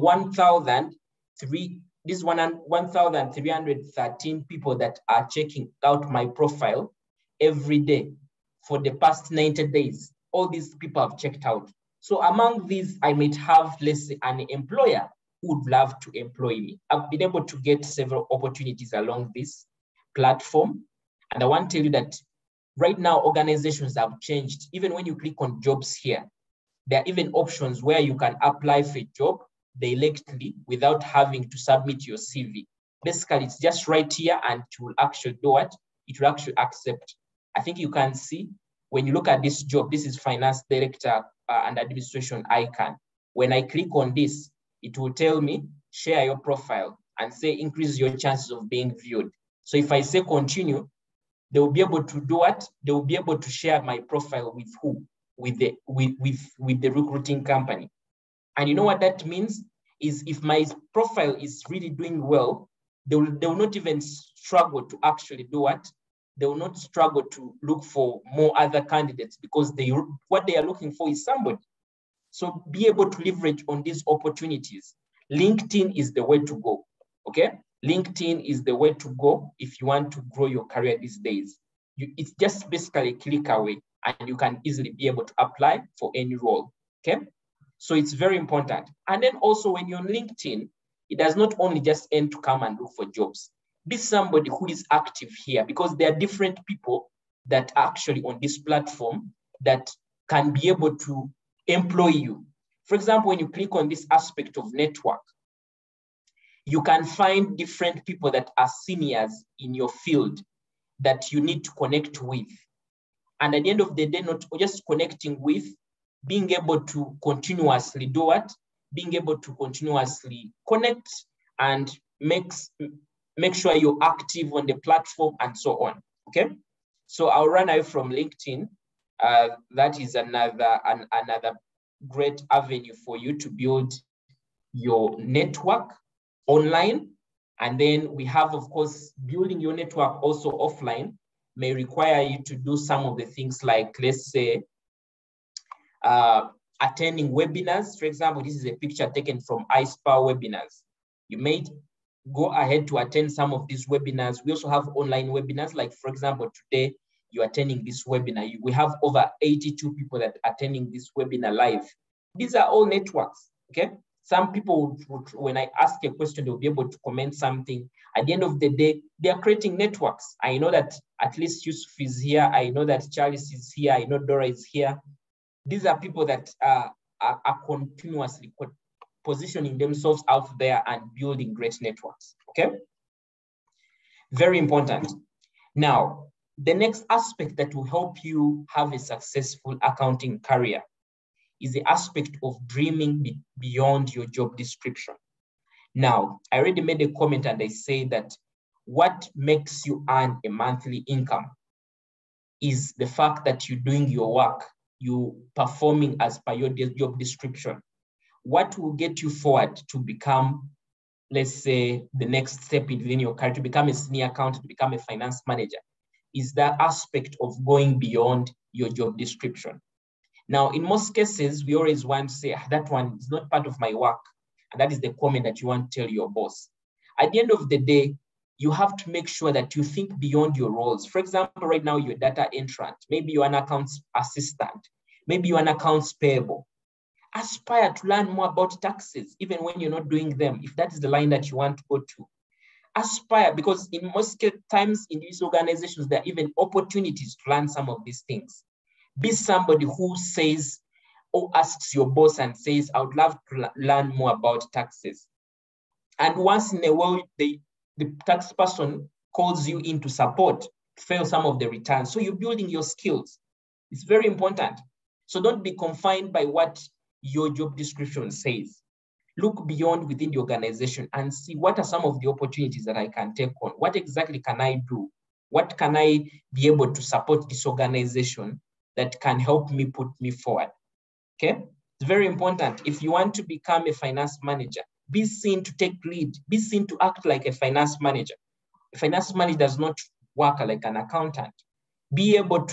1,313 people that are checking out my profile every day for the past 90 days. All these people have checked out. So among these, I might have, let's say, an employer who would love to employ me. I've been able to get several opportunities along this platform. And I want to tell you that right now, organizations have changed. Even when you click on jobs here, there are even options where you can apply for a job directly without having to submit your CV. Basically, it's just right here and it will actually do what? It will actually accept. I think you can see when you look at this job, this is finance director and administration icon. When I click on this, it will tell me, share your profile and say, increase your chances of being viewed. So if I say continue, they will be able to do what? They will be able to share my profile with who? With the recruiting company. And you know what that means? Is if my profile is really doing well, they will not even struggle to actually do what? They will not struggle to look for more other candidates because what they are looking for is somebody. So be able to leverage on these opportunities. LinkedIn is the way to go, okay? LinkedIn is the way to go if you want to grow your career these days. It's just basically a click away, and you can easily be able to apply for any role, okay? So it's very important. And then also when you're on LinkedIn, it does not only just end to come and look for jobs. Be somebody who is active here, because there are different people that are actually on this platform that can be able to employ you. For example, when you click on this aspect of network, you can find different people that are seniors in your field that you need to connect with. And at the end of the day, not just connecting with, being able to continuously do what? Being able to continuously connect and make sure you're active on the platform and so on, okay? So I'll run away from LinkedIn. That is another great avenue for you to build your network online. And then we have, of course, building your network also offline may require you to do some of the things like, let's say, attending webinars. For example, this is a picture taken from iSpower webinars. You may go ahead to attend some of these webinars. We also have online webinars, like for example, today you're attending this webinar. We have over 82 people that are attending this webinar live. These are all networks, okay? Some people, when I ask a question, they'll be able to comment something. At the end of the day, they are creating networks. I know that at least Yusuf is here. I know that Charles is here. I know Dora is here. These are people that are continuously positioning themselves out there and building great networks, okay? Very important. Now, the next aspect that will help you have a successful accounting career is the aspect of dreaming beyond your job description. Now, I already made a comment and I say that what makes you earn a monthly income is the fact that you're doing your work, you performing as per your job description. What will get you forward to become, let's say, the next step within your career, to become a senior accountant, to become a finance manager, is that aspect of going beyond your job description. Now, in most cases, we always want to say, that one is not part of my work. And that is the comment that you want to tell your boss. At the end of the day, you have to make sure that you think beyond your roles. For example, right now, you're a data entrant. Maybe you're an accounts assistant. Maybe you're an accounts payable. Aspire to learn more about taxes, even when you're not doing them, if that is the line that you want to go to. Aspire, because in most times in these organizations, there are even opportunities to learn some of these things. Be somebody who says, or asks your boss and says, I would love to learn more about taxes. And once in a while, the tax person calls you in to support, to file some of the returns. So you're building your skills. It's very important. So don't be confined by what your job description says. Look beyond within the organization and see what are some of the opportunities that I can take on. What exactly can I do? What can I be able to support this organization that can help me put me forward? Okay, it's very important. If you want to become a finance manager, be seen to take lead, be seen to act like a finance manager. A finance manager does not work like an accountant. Be able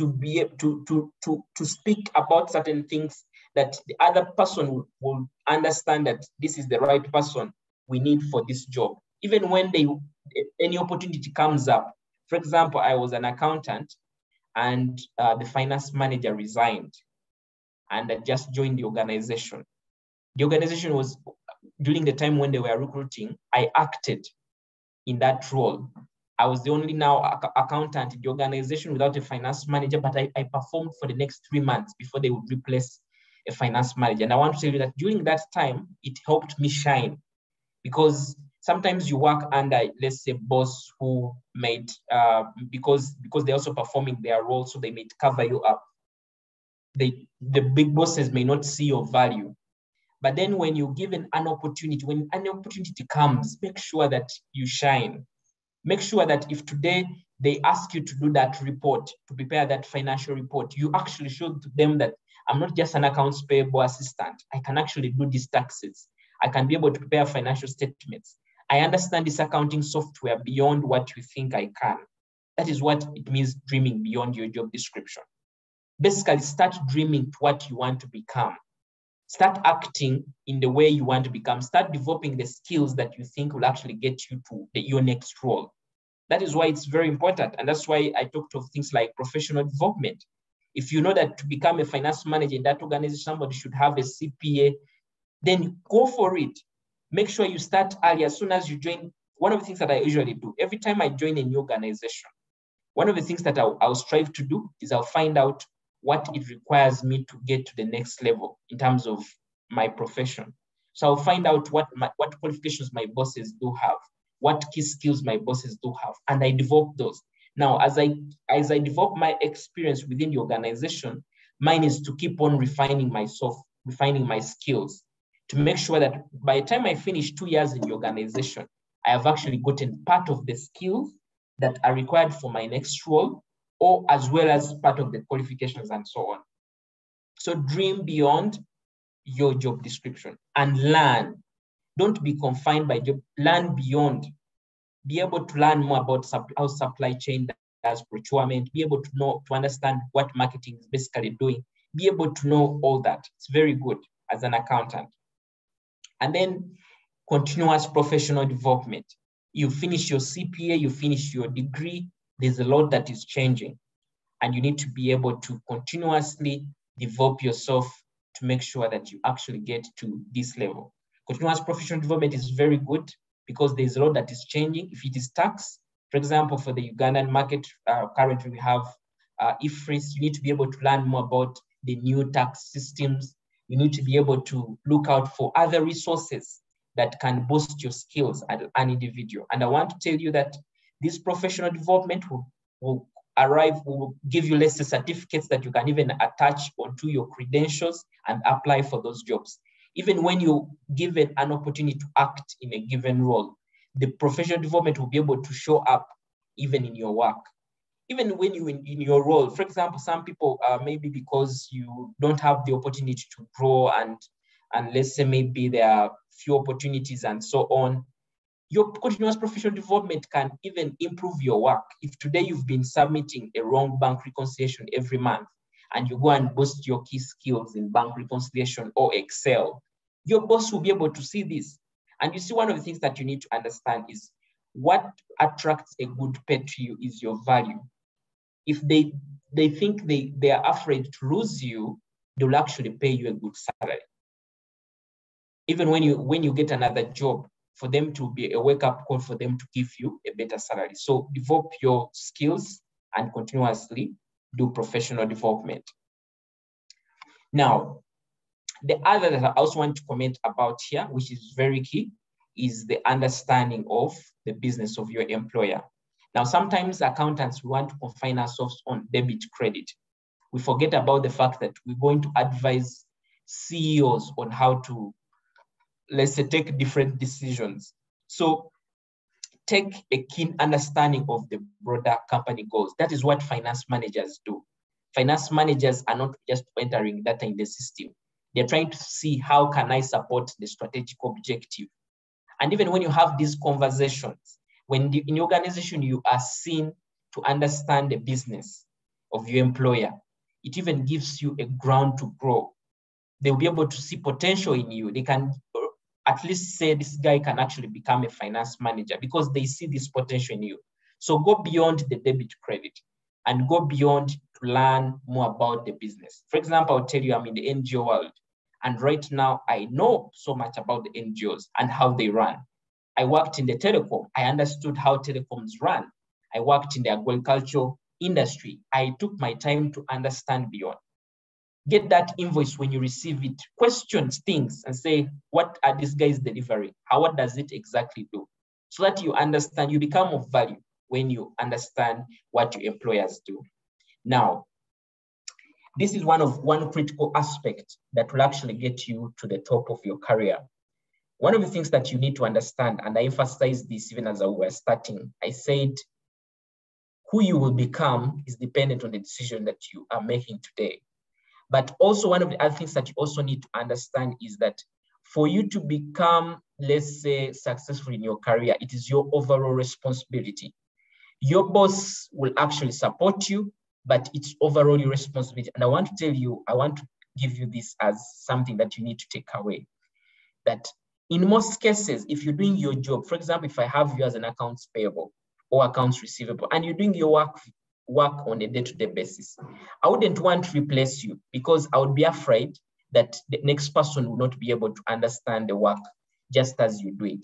to speak about certain things that the other person will understand that this is the right person we need for this job. Even when any opportunity comes up. For example, I was an accountant and the finance manager resigned and I just joined the organization. The organization was, during the time when they were recruiting, I acted in that role. I was the only now accountant in the organization without a finance manager, but I performed for the next 3 months before they would replace a finance manager. And I want to tell you that during that time, it helped me shine, because sometimes you work under, let's say, boss who might, because they're also performing their role, so they may cover you up. The big bosses may not see your value. But then when you're given an opportunity, when an opportunity comes, make sure that you shine. Make sure that if today they ask you to do that report, to prepare that financial report, you actually show to them that I'm not just an accounts payable assistant. I can actually do these taxes. I can be able to prepare financial statements. I understand this accounting software beyond what you think I can. That is what it means, dreaming beyond your job description. Basically, start dreaming to what you want to become. Start acting in the way you want to become. Start developing the skills that you think will actually get you to your next role. That is why it's very important. And that's why I talked of things like professional development. If you know that to become a finance manager in that organization, somebody should have a CPA, then go for it. Make sure you start early. As soon as you join, one of the things that I usually do, every time I join a new organization, one of the things that I'll strive to do is I'll find out what it requires me to get to the next level in terms of my profession. So I'll find out what qualifications my bosses do have, what key skills my bosses do have, and I develop those. Now, as I develop my experience within the organization, mine is to keep on refining myself, refining my skills, to make sure that by the time I finish 2 years in the organization, I have actually gotten part of the skills that are required for my next role, or as well as part of the qualifications and so on. So dream beyond your job description and learn. Don't be confined by job, learn beyond. Be able to learn more about how supply chain does procurement, be able to understand what marketing is basically doing, be able to know all that. It's very good as an accountant. And then continuous professional development. You finish your CPA, you finish your degree, there's a lot that is changing. And you need to be able to continuously develop yourself to make sure that you actually get to this level. Continuous professional development is very good because there's a lot that is changing. If it is tax, for example, for the Ugandan market, currently we have IFRIS, you need to be able to learn more about the new tax systems. You need to be able to look out for other resources that can boost your skills as an individual. And I want to tell you that this professional development will give you lesser certificates that you can even attach onto your credentials and apply for those jobs. Even when you're given an opportunity to act in a given role, the professional development will be able to show up even in your work. Even when you're in your role, for example, some people, maybe because you don't have the opportunity to grow and let's say maybe there are few opportunities and so on, your continuous professional development can even improve your work. If today you've been submitting a wrong bank reconciliation every month and you go and boost your key skills in bank reconciliation or Excel, your boss will be able to see this. And you see, one of the things that you need to understand is what attracts a good pay to you is your value. If they think they are afraid to lose you, they will actually pay you a good salary. Even when you get another job, for them to be a wake-up call for them to give you a better salary. So develop your skills and continuously do professional development. Now, the other that I also want to comment about here, which is very key, is the understanding of the business of your employer. Now, sometimes accountants, we want to confine ourselves on debit credit. We forget about the fact that we're going to advise CEOs on how to, let's say, take different decisions. So take a keen understanding of the broader company goals. That is what finance managers do. Finance managers are not just entering data in the system. They're trying to see how can I support the strategic objective. And even when you have these conversations, when in your organization you are seen to understand the business of your employer, it even gives you a ground to grow. They'll be able to see potential in you. They can at least say this guy can actually become a finance manager because they see this potential in you. So go beyond the debit credit and go beyond to learn more about the business. For example, I'll tell you I'm in the NGO world. And right now I know so much about the NGOs and how they run. I worked in the telecom. I understood how telecoms run. I worked in the agricultural industry. I took my time to understand beyond. Get that invoice when you receive it, question things and say, what are these guys delivering? What does it exactly do? So that you understand, you become of value when you understand what your employers do. Now, this is one critical aspect that will actually get you to the top of your career. One of the things that you need to understand, and I emphasized this even as I was starting, I said, who you will become is dependent on the decision that you are making today. But also one of the other things that you also need to understand is that for you to become, let's say, successful in your career, it is your overall responsibility. Your boss will actually support you, but it's overall your responsibility. And I want to tell you, I want to give you this as something that you need to take away. That in most cases, if you're doing your job, for example, if I have you as an accounts payable or accounts receivable, and you're doing your work on a day-to-day basis, I wouldn't want to replace you because I would be afraid that the next person will not be able to understand the work just as you do it.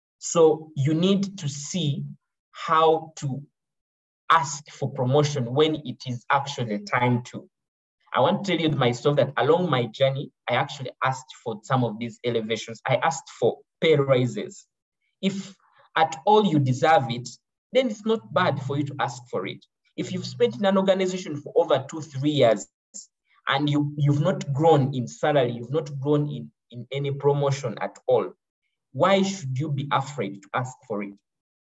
So you need to see how to ask for promotion when it is actually time to. I want to tell you myself that along my journey, I actually asked for some of these elevations. I asked for pay raises. If at all you deserve it, then it's not bad for you to ask for it. If you've spent in an organization for over 2-3 years and you've not grown in salary, you've not grown in any promotion at all, why should you be afraid to ask for it?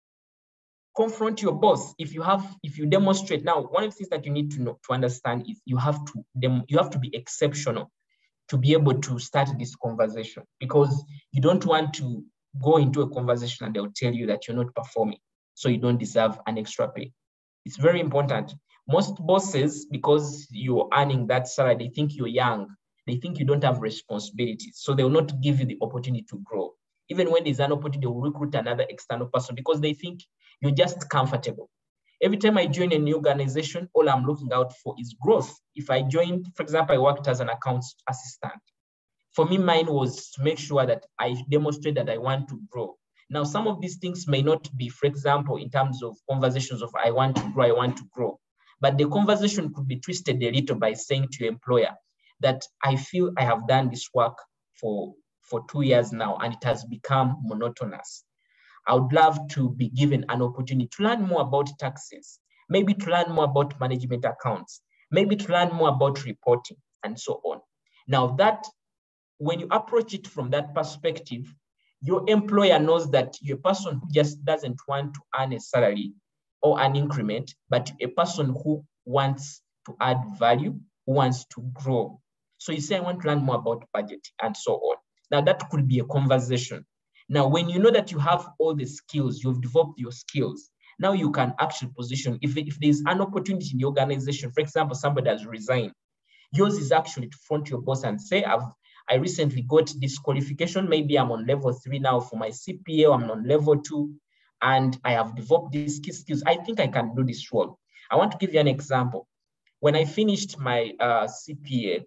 Confront your boss. If you demonstrate. Now, one of the things that you need to understand is you have to be exceptional to be able to start this conversation, because you don't want to go into a conversation and they'll tell you that you're not performing, so you don't deserve an extra pay. It's very important. Most bosses, because you're earning that salary, they think you're young. They think you don't have responsibilities, so they will not give you the opportunity to grow. Even when there's an opportunity, they will recruit another external person because they think you're just comfortable. Every time I join a new organization, all I'm looking out for is growth. If I joined, for example, I worked as an accounts assistant. For me, mine was to make sure that I demonstrate that I want to grow. Now, some of these things may not be, for example, in terms of conversations of I want to grow. But the conversation could be twisted a little by saying to your employer that I feel I have done this work for 2 years now and it has become monotonous. I would love to be given an opportunity to learn more about taxes, maybe to learn more about management accounts, maybe to learn more about reporting, and so on. Now that, when you approach it from that perspective, your employer knows that you're a person who just doesn't want to earn a salary or an increment, but a person who wants to add value, who wants to grow. So you say, I want to learn more about budgeting and so on. Now that could be a conversation. Now, when you know that you have all the skills, you've developed your skills, now you can actually position, if there's an opportunity in the organization, for example, somebody has resigned, yours is actually to front your boss and say, I recently got this qualification, maybe I'm on level 3 now for my CPA, or I'm on level 2, and I have developed these skills. I think I can do this role. I want to give you an example. When I finished my CPA,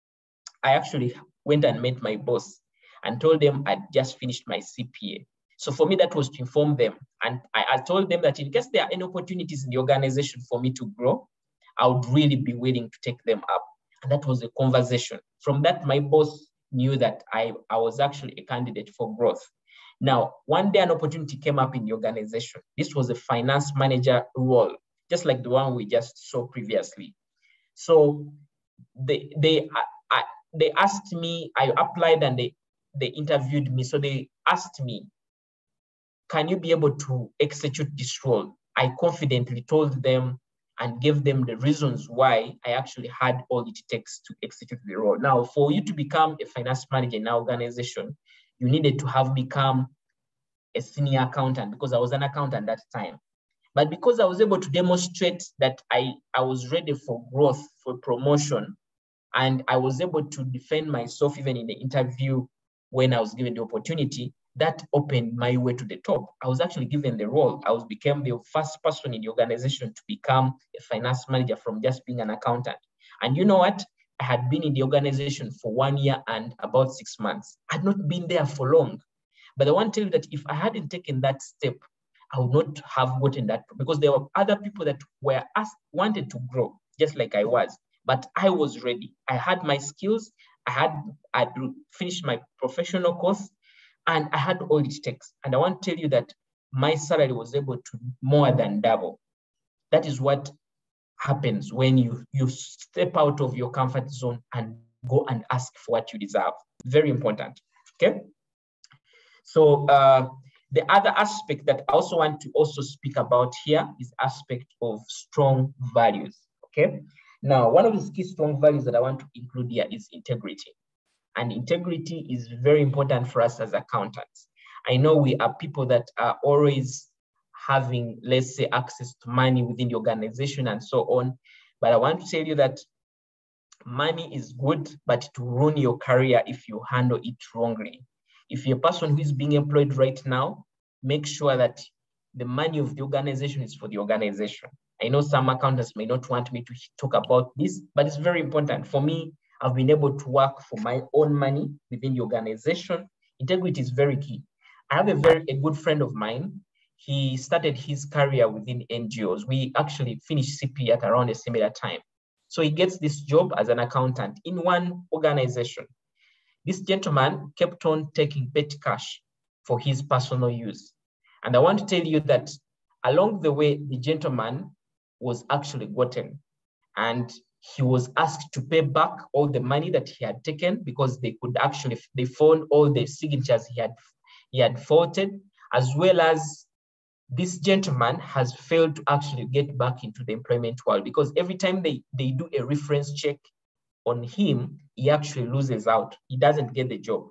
I actually went and met my boss and told them I'd just finished my CPA. So for me, that was to inform them. And I told them that in case there are any opportunities in the organization for me to grow, I would really be willing to take them up. And that was a conversation. From that, my boss knew that I was actually a candidate for growth. Now, one day an opportunity came up in the organization. This was a finance manager role, just like the one we just saw previously. So they asked me, I applied and they interviewed me. So they asked me, can you be able to execute this role? I confidently told them and gave them the reasons why I actually had all it takes to execute the role. Now, for you to become a finance manager in our organization, you needed to have become a senior accountant, because I was an accountant at that time. But because I was able to demonstrate that I was ready for growth, for promotion, and I was able to defend myself even in the interview when I was given the opportunity, that opened my way to the top. I was actually given the role. I became the first person in the organization to become a finance manager from just being an accountant. And you know what? I had been in the organization for 1 year and about 6 months. I had not been there for long. But I want to tell you that if I hadn't taken that step, I would not have gotten that, because there were other people that were wanted to grow, just like I was. But I was ready. I had my skills. I'd finished my professional course, and I had all it takes. And I want to tell you that my salary was able to more than double. That is what happens when you step out of your comfort zone and go and ask for what you deserve. Very important, okay? So the other aspect that I also want to also speak about here is aspect of strong values, okay? Now, one of the key strong values that I want to include here is integrity. And integrity is very important for us as accountants. I know we are people that are always having, let's say, access to money within the organization and so on. But I want to tell you that money is good, but it will ruin your career if you handle it wrongly. If you're a person who is being employed right now, make sure that the money of the organization is for the organization. I know some accountants may not want me to talk about this, but it's very important. For me, I've been able to work for my own money within the organization. Integrity is very key. I have a good friend of mine. He started his career within NGOs. We actually finished CP at around a similar time. So he gets this job as an accountant in one organization. This gentleman kept on taking petty cash for his personal use. And I want to tell you that along the way, the gentleman was actually gotten, and he was asked to pay back all the money that he had taken, because they found all the signatures he had faulted, as well as this gentleman has failed to actually get back into the employment world, because every time they do a reference check on him, he actually loses out. He doesn't get the job.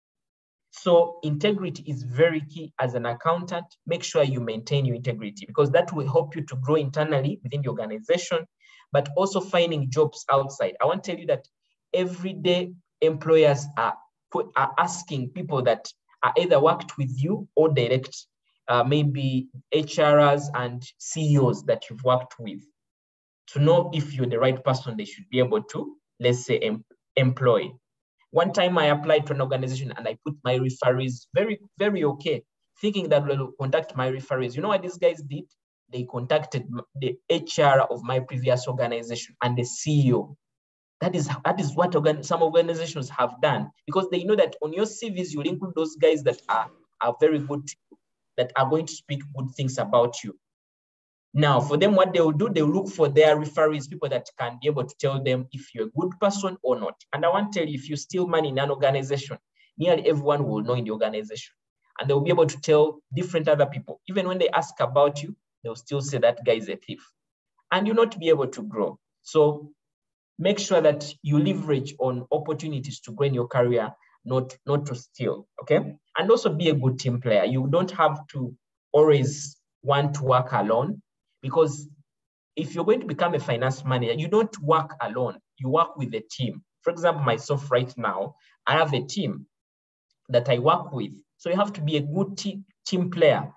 So integrity is very key as an accountant. Make sure you maintain your integrity, because that will help you to grow internally within the organization, but also finding jobs outside. I want to tell you that every day employers are asking people that are either worked with you or direct, maybe HRs and CEOs that you've worked with, to know if you're the right person they should be able to, let's say, employ. One time I applied to an organization and I put my referees very, very okay, thinking that they'll contact my referees. You know what these guys did? They contacted the HR of my previous organization and the CEO. That is what some organizations have done, because they know that on your CVs, you'll include those guys that are very good to you, that are going to speak good things about you. Now, for them, what they will do, they will look for their referees, people that can be able to tell them if you're a good person or not. And I want to tell you, if you steal money in an organization, nearly everyone will know in the organization. And they'll be able to tell different other people. Even when they ask about you, they'll still say that guy is a thief. And you'll not be able to grow. So make sure that you leverage on opportunities to grow in your career, not to steal, okay? And also be a good team player. You don't have to always want to work alone, because if you're going to become a finance manager, you don't work alone, you work with a team. For example, myself right now, I have a team that I work with. So you have to be a good team player.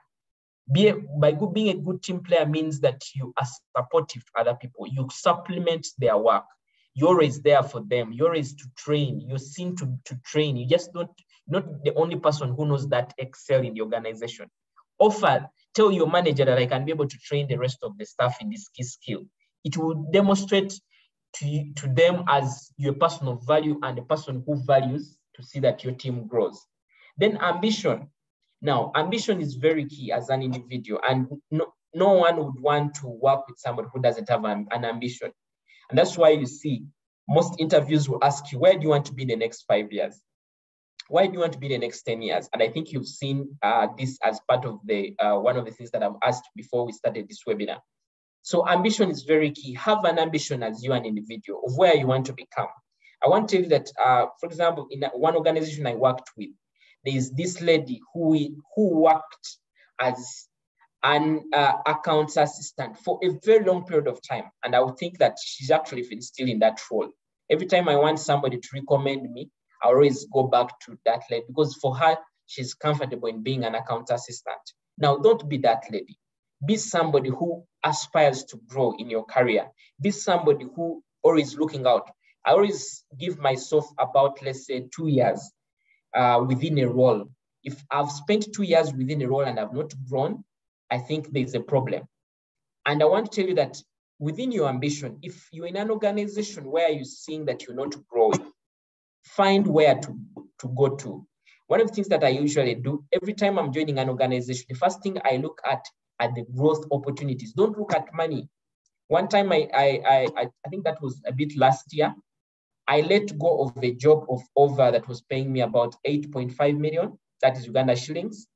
By being a good team player means that you are supportive to other people. You supplement their work. You're always there for them. You're always to train. You're seen to train. You just not the only person who knows that Excel in the organization. Tell your manager that I can be able to train the rest of the staff in this key skill. It will demonstrate to them as you're a person of value and a person who values to see that your team grows. Then ambition. Now, ambition is very key as an individual, and no one would want to work with someone who doesn't have an ambition. And that's why you see most interviews will ask you, where do you want to be in the next 5 years? Why do you want to be in the next 10 years? And I think you've seen this as part of the one of the things that I've asked before we started this webinar. So ambition is very key. Have an ambition as you, an individual, of where you want to become. I want to tell you that, for example, in one organization I worked with, there is this lady who worked as an accounts assistant for a very long period of time. And I would think that she's actually still in that role. Every time I want somebody to recommend me, I always go back to that lady, because for her, she's comfortable in being an account assistant. Now, don't be that lady. Be somebody who aspires to grow in your career. Be somebody who always looking out. I always give myself about, let's say, 2 years within a role. If I've spent 2 years within a role and I've not grown, I think there's a problem. And I want to tell you that within your ambition, if you're in an organization where you're seeing that you're not growing, find where to go to. One of the things that I usually do, every time I'm joining an organization, the first thing I look at are the growth opportunities. Don't look at money. One time, I think that was a bit last year, I let go of a job of over that was paying me about 8.5 million, that is Uganda shillings,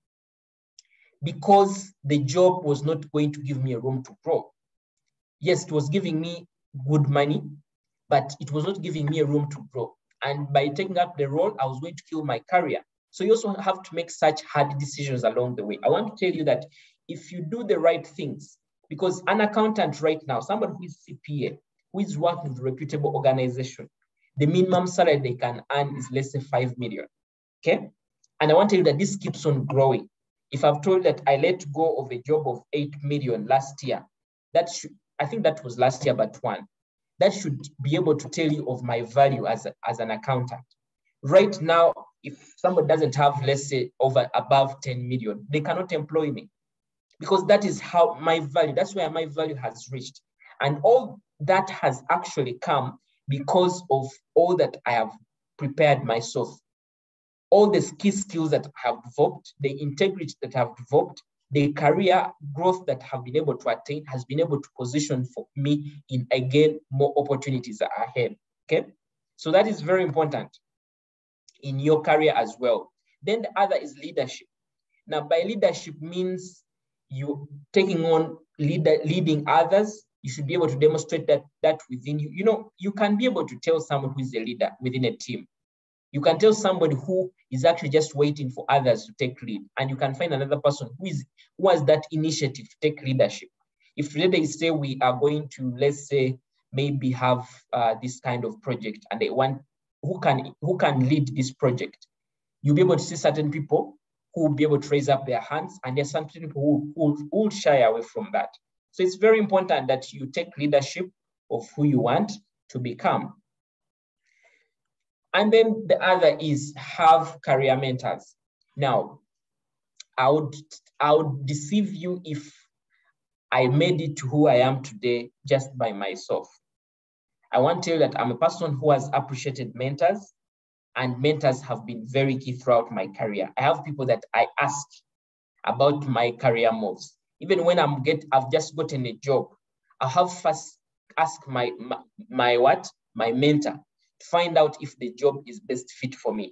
because the job was not going to give me a room to grow. Yes, it was giving me good money, but it was not giving me a room to grow. And by taking up the role, I was going to kill my career. So you also have to make such hard decisions along the way. I want to tell you that if you do the right things, because an accountant right now, somebody who is CPA, who is working with a reputable organization, the minimum salary they can earn is less than 5 million. Okay. And I want to tell you that this keeps on growing. If I've told that I let go of a job of 8 million last year, I think that was last year, but one, that should be able to tell you of my value as an accountant. Right now, if someone doesn't have, let's say, above 10 million, they cannot employ me, because that is how my value, that's where my value has reached. And all that has actually come because of all that I have prepared myself. All the key skills that I have developed, the integrity that I have developed, the career growth that I have been able to attain has been able to position for me in, again, more opportunities ahead. Okay. So that is very important in your career as well. Then the other is leadership. Now, by leadership means you taking on leading others. You should be able to demonstrate that within you. You know, you can be able to tell someone who is a leader within a team. You can tell somebody who is actually just waiting for others to take lead, and you can find another person who has that initiative to take leadership. If today they say we are going to, let's say, maybe have this kind of project, and they want who can lead this project, you'll be able to see certain people who will be able to raise up their hands, and there's some people who will shy away from that. So it's very important that you take leadership of who you want to become. And then the other is have career mentors. Now, I would deceive you if I made it to who I am today just by myself. I want to tell you that I'm a person who has appreciated mentors, and mentors have been very key throughout my career. I have people that I ask about my career moves. Even when I've just gotten a job, I have first asked my mentor to find out if the job is best fit for me.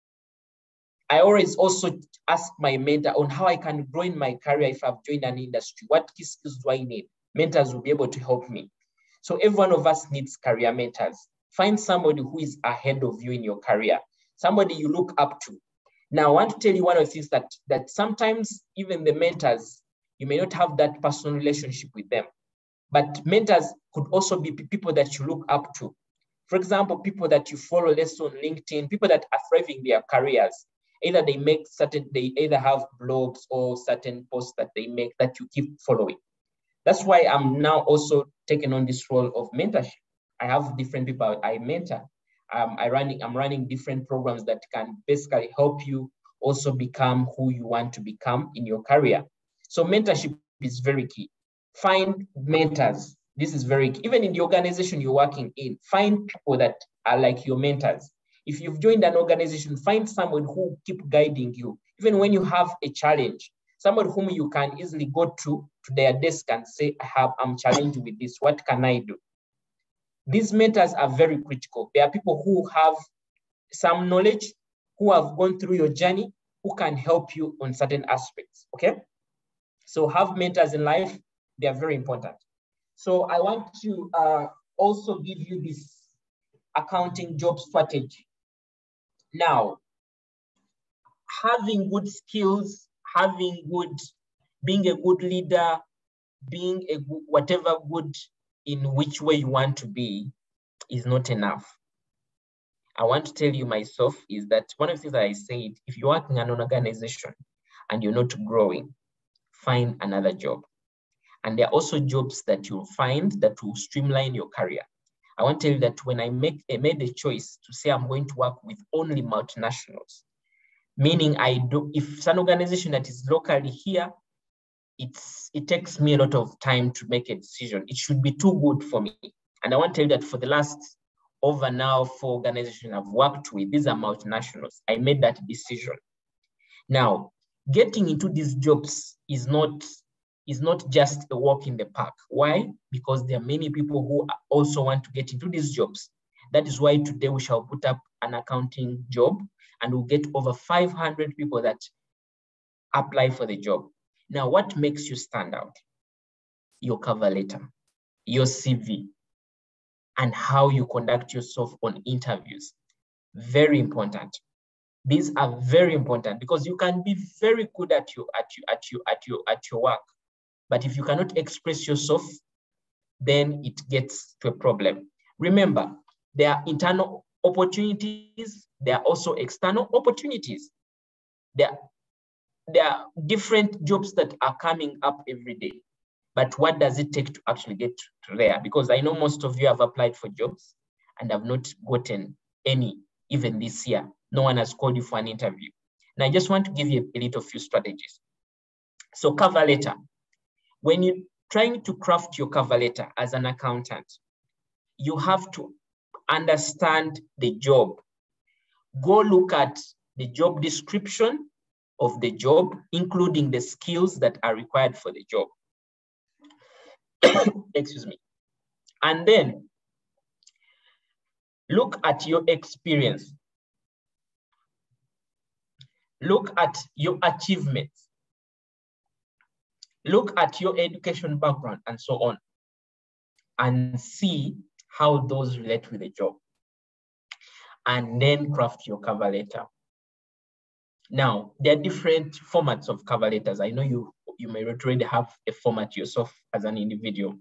I always also ask my mentor on how I can grow in my career if I've joined an industry. What key skills do I need? Mentors will be able to help me. So every one of us needs career mentors. Find somebody who is ahead of you in your career, somebody you look up to. Now, I want to tell you one of the things that sometimes even the mentors, you may not have that personal relationship with them, but mentors could also be people that you look up to. For example, people that you follow, let's say on LinkedIn, people that are thriving their careers. Either they either have blogs or certain posts that they make that you keep following. That's why I'm now also taking on this role of mentorship. I have different people I mentor. I'm running different programs that can basically help you also become who you want to become in your career. So mentorship is very key. Find mentors. This is very key. Even in the organization you're working in, find people that are like your mentors. If you've joined an organization, find someone who keep guiding you. Even when you have a challenge, someone whom you can easily go to their desk and say, I'm challenged with this. What can I do? These mentors are very critical. They are people who have some knowledge, who have gone through your journey, who can help you on certain aspects, okay? So have mentors in life. They are very important. So I want to also give you this accounting job strategy. Now, having good skills, being a good leader, being a good, whatever good in which way you want to be is not enough. I want to tell you myself is that one of the things that I said, if you're working in an organization and you're not growing, find another job. And there are also jobs that you'll find that will streamline your career. I want to tell you that when I made a choice to say I'm going to work with only multinationals, meaning if it's an organization that is locally here, it takes me a lot of time to make a decision. It should be too good for me. And I want to tell you that for the last over now 4 organizations I've worked with, these are multinationals. I made that decision. Now, getting into these jobs is not just a walk in the park. Why? Because there are many people who also want to get into these jobs. That is why today we shall put up an accounting job and we'll get over 500 people that apply for the job. Now, what makes you stand out? Your cover letter, your CV, and how you conduct yourself on interviews. Very important. These are very important because you can be very good at your work. But if you cannot express yourself, then it gets to a problem. Remember, there are internal opportunities, there are also external opportunities. There are different jobs that are coming up every day. But what does it take to actually get to there? Because I know most of you have applied for jobs and have not gotten any, even this year. No one has called you for an interview. And I just want to give you a little few strategies. So cover letter. When you're trying to craft your cover letter as an accountant, you have to understand the job. Go look at the job description of the job, including the skills that are required for the job. Excuse me. And then look at your experience. Look at your achievements. Look at your education background and so on, and see how those relate with the job. And then craft your cover letter. Now, there are different formats of cover letters. I know you may already have a format yourself as an individual.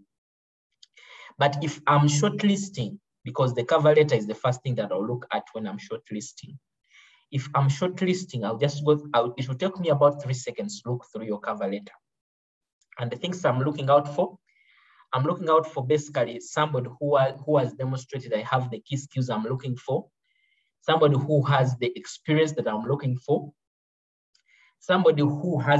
But if I'm shortlisting, because the cover letter is the first thing that I'll look at when I'm shortlisting. If I'm shortlisting, I'll just go out. It will take me about 3 seconds to look through your cover letter. And the things I'm looking out for basically somebody who has demonstrated I have the key skills I'm looking for, somebody who has the experience that I'm looking for, somebody who has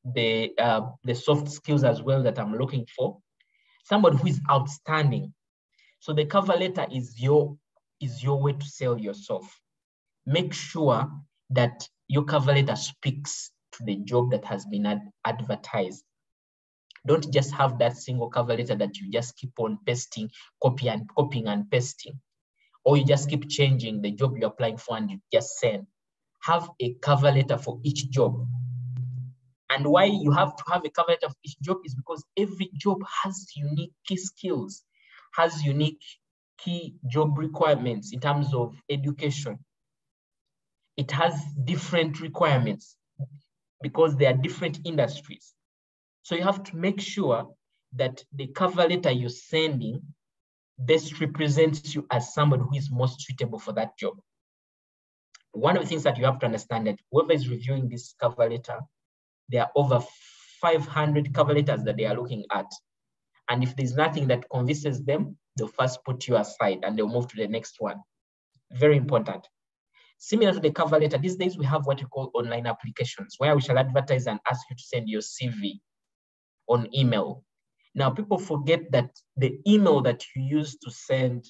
the soft skills as well that I'm looking for, somebody who is outstanding. So the cover letter is your way to sell yourself. Make sure that your cover letter speaks to the job that has been advertised. Don't just have that single cover letter that you just keep on pasting, copying and pasting, or you just keep changing the job you're applying for and you just send. Have a cover letter for each job. And why you have to have a cover letter for each job is because every job has unique key skills, has unique key job requirements in terms of education. It has different requirements because there are different industries. So you have to make sure that the cover letter you're sending best represents you as somebody who is most suitable for that job. One of the things that you have to understand that whoever is reviewing this cover letter, there are over 500 cover letters that they are looking at. And if there's nothing that convinces them, they'll first put you aside and they'll move to the next one. Very important. Similar to the cover letter, these days we have what we call online applications, where we shall advertise and ask you to send your CV on email. Now, people forget that the email that you use to send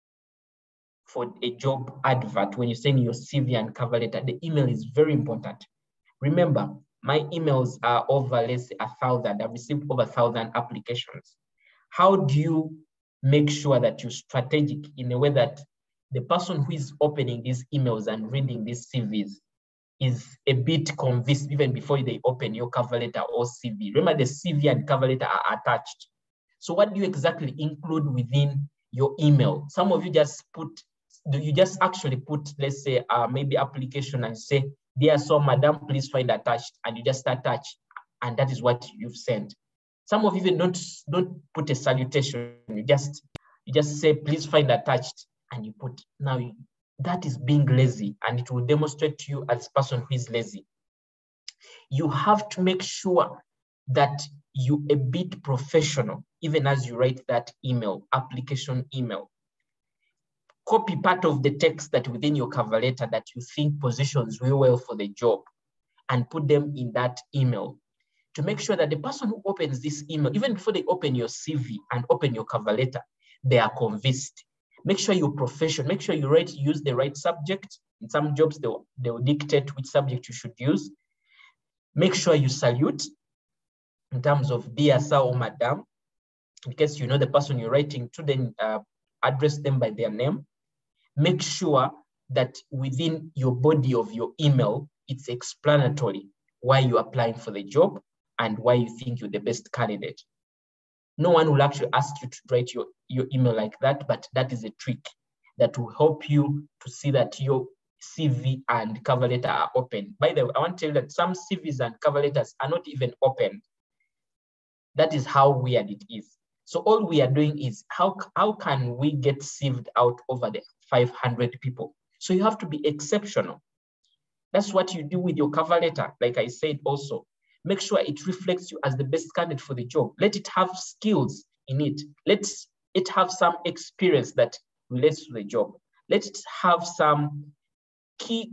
for a job advert, when you send your CV and cover letter, the email is very important. Remember, my emails are over, let's say, 1,000. I've received over 1,000 applications. How do you make sure that you're strategic in a way that the person who is opening these emails and reading these CVs is a bit convinced even before they open your cover letter or CV? Remember, the CV and cover letter are attached. So what do you exactly include within your email? Some of you just actually put, let's say, maybe application and say, dear so madam, please find attached, and you just attach, and that is what you've sent. Some of you even don't put a salutation. You just say, please find attached, and you put. Now, that is being lazy, and it will demonstrate to you as a person who is lazy. You have to make sure that you're a bit professional, even as you write that email, application email. Copy part of the text that within your cover letter that you think positions really well for the job and put them in that email to make sure that the person who opens this email, even before they open your CV and open your cover letter, they are convinced. Make sure you're professional. Make sure you use the right subject. In some jobs, they'll dictate which subject you should use. Make sure you salute in terms of dear sir or madam, in case you know the person you're writing to, then address them by their name. Make sure that within your body of your email, it's explanatory why you're applying for the job and why you think you're the best candidate. No one will actually ask you to write your email like that, but that is a trick that will help you to see that your CV and cover letter are open. By the way, I want to tell you that some CVs and cover letters are not even open. That is how weird it is. So all we are doing is how can we get sieved out over the 500 people? So you have to be exceptional. That's what you do with your cover letter. Like I said also, make sure it reflects you as the best candidate for the job. Let it have skills in it. Let it have some experience that relates to the job. Let it have some key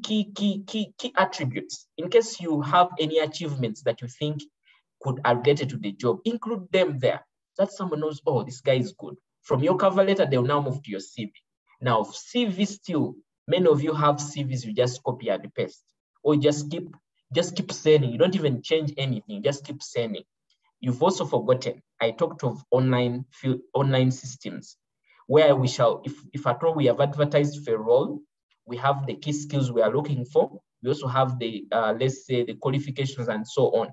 attributes. In case you have any achievements that you think could are related to the job, include them there. That someone knows, oh, this guy is good. From your cover letter, they'll now move to your CV. Now, CV still, many of you have CVs you just copy and paste, or just keep sending. You don't even change anything, just keep sending. You've also forgotten, I talked of online systems where we shall, if at all we have advertised for a role, we have the key skills we are looking for. We also have the, let's say, the qualifications and so on.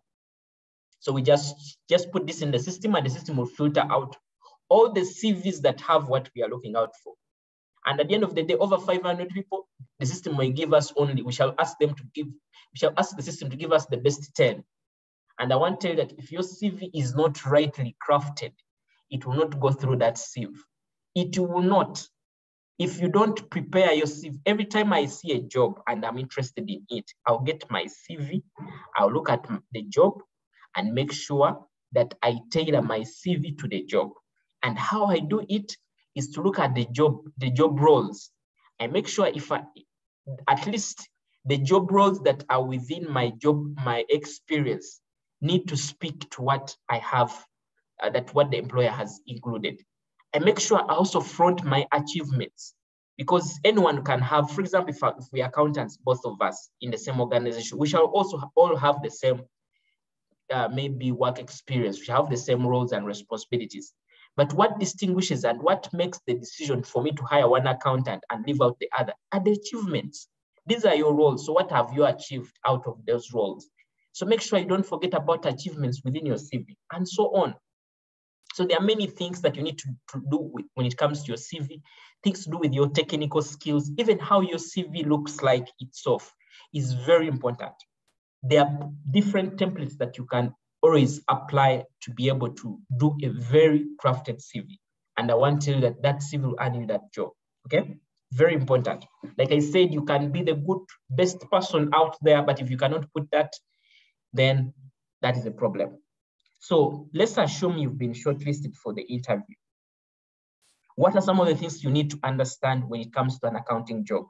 So we just put this in the system, and the system will filter out all the CVs that have what we are looking out for. And at the end of the day, over 500 people, the system will give us only, we shall ask the system to give us the best 10. And I want to tell you that if your CV is not rightly crafted, it will not go through that sieve. It will not. If you don't prepare your CV, every time I see a job and I'm interested in it, I'll get my CV, I'll look at the job and make sure that I tailor my CV to the job. And how I do it is to look at the job roles. I make sure at least the job roles that are within my experience need to speak to what I have, what the employer has included. I make sure I also front my achievements, because anyone can have, for example, if we are accountants, both of us in the same organization, we shall also all have the same maybe work experience. We have the same roles and responsibilities. But what distinguishes and what makes the decision for me to hire one accountant and leave out the other are the achievements. These are your roles. So what have you achieved out of those roles? So make sure you don't forget about achievements within your CV and so on. So there are many things that you need to do when it comes to your CV, things to do with your technical skills, even how your CV looks like itself is very important. There are different templates that you can always apply to be able to do a very crafted CV. And I want to tell you that CV will earn you that job, okay? Very important. Like I said, you can be the best person out there, but if you cannot put that, then that is a problem. So let's assume you've been shortlisted for the interview. What are some of the things you need to understand when it comes to an accounting job?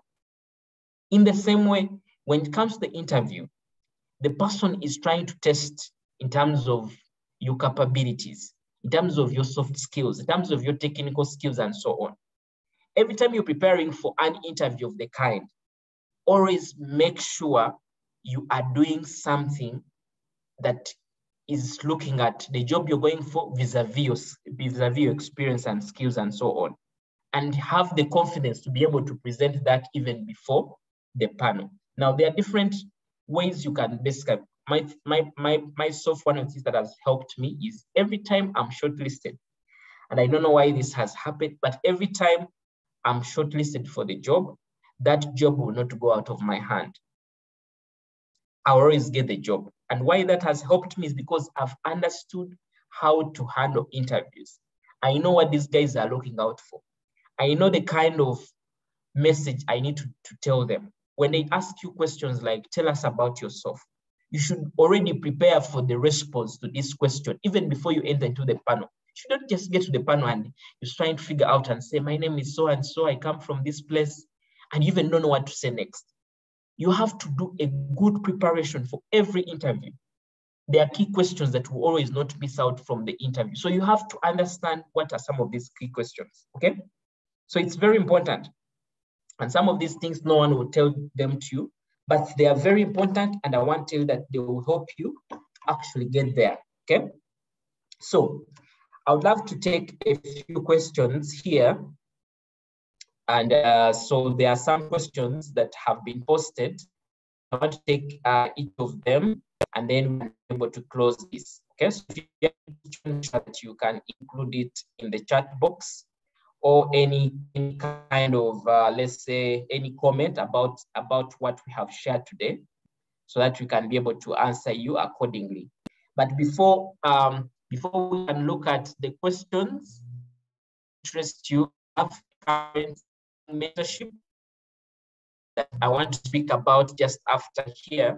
In the same way, when it comes to the interview, the person is trying to test in terms of your capabilities, in terms of your soft skills, in terms of your technical skills and so on. Every time you're preparing for an interview of the kind, always make sure you are doing something that is looking at the job you're going for vis-a-vis your experience and skills and so on, and have the confidence to be able to present that even before the panel. Now, there are different ways you can basically, myself, one of the things that has helped me is every time I'm shortlisted, and I don't know why this has happened, but every time I'm shortlisted for the job, that job will not go out of my hand. I'll always get the job. And why that has helped me is because I've understood how to handle interviews. I know what these guys are looking out for. I know the kind of message I need to tell them. When they ask you questions like, tell us about yourself, you should already prepare for the response to this question, even before you enter into the panel. You shouldn't just get to the panel and you're trying to figure out and say, my name is so-and-so, I come from this place, and you even don't know what to say next. You have to do a good preparation for every interview. There are key questions that will always not miss out from the interview. So you have to understand what are some of these key questions, okay? So it's very important. And some of these things, no one will tell them to you, but they are very important, and I want to tell you that they will help you actually get there, okay? So I would love to take a few questions here. And so there are some questions that have been posted. I want to take each of them, and then we'll be able to close this. Okay, so if you have that you can include it in the chat box, or any kind of, let's say, any comment about what we have shared today, so that we can be able to answer you accordingly. But before Before we can look at the questions interest you have current mentorship that I want to speak about just after here.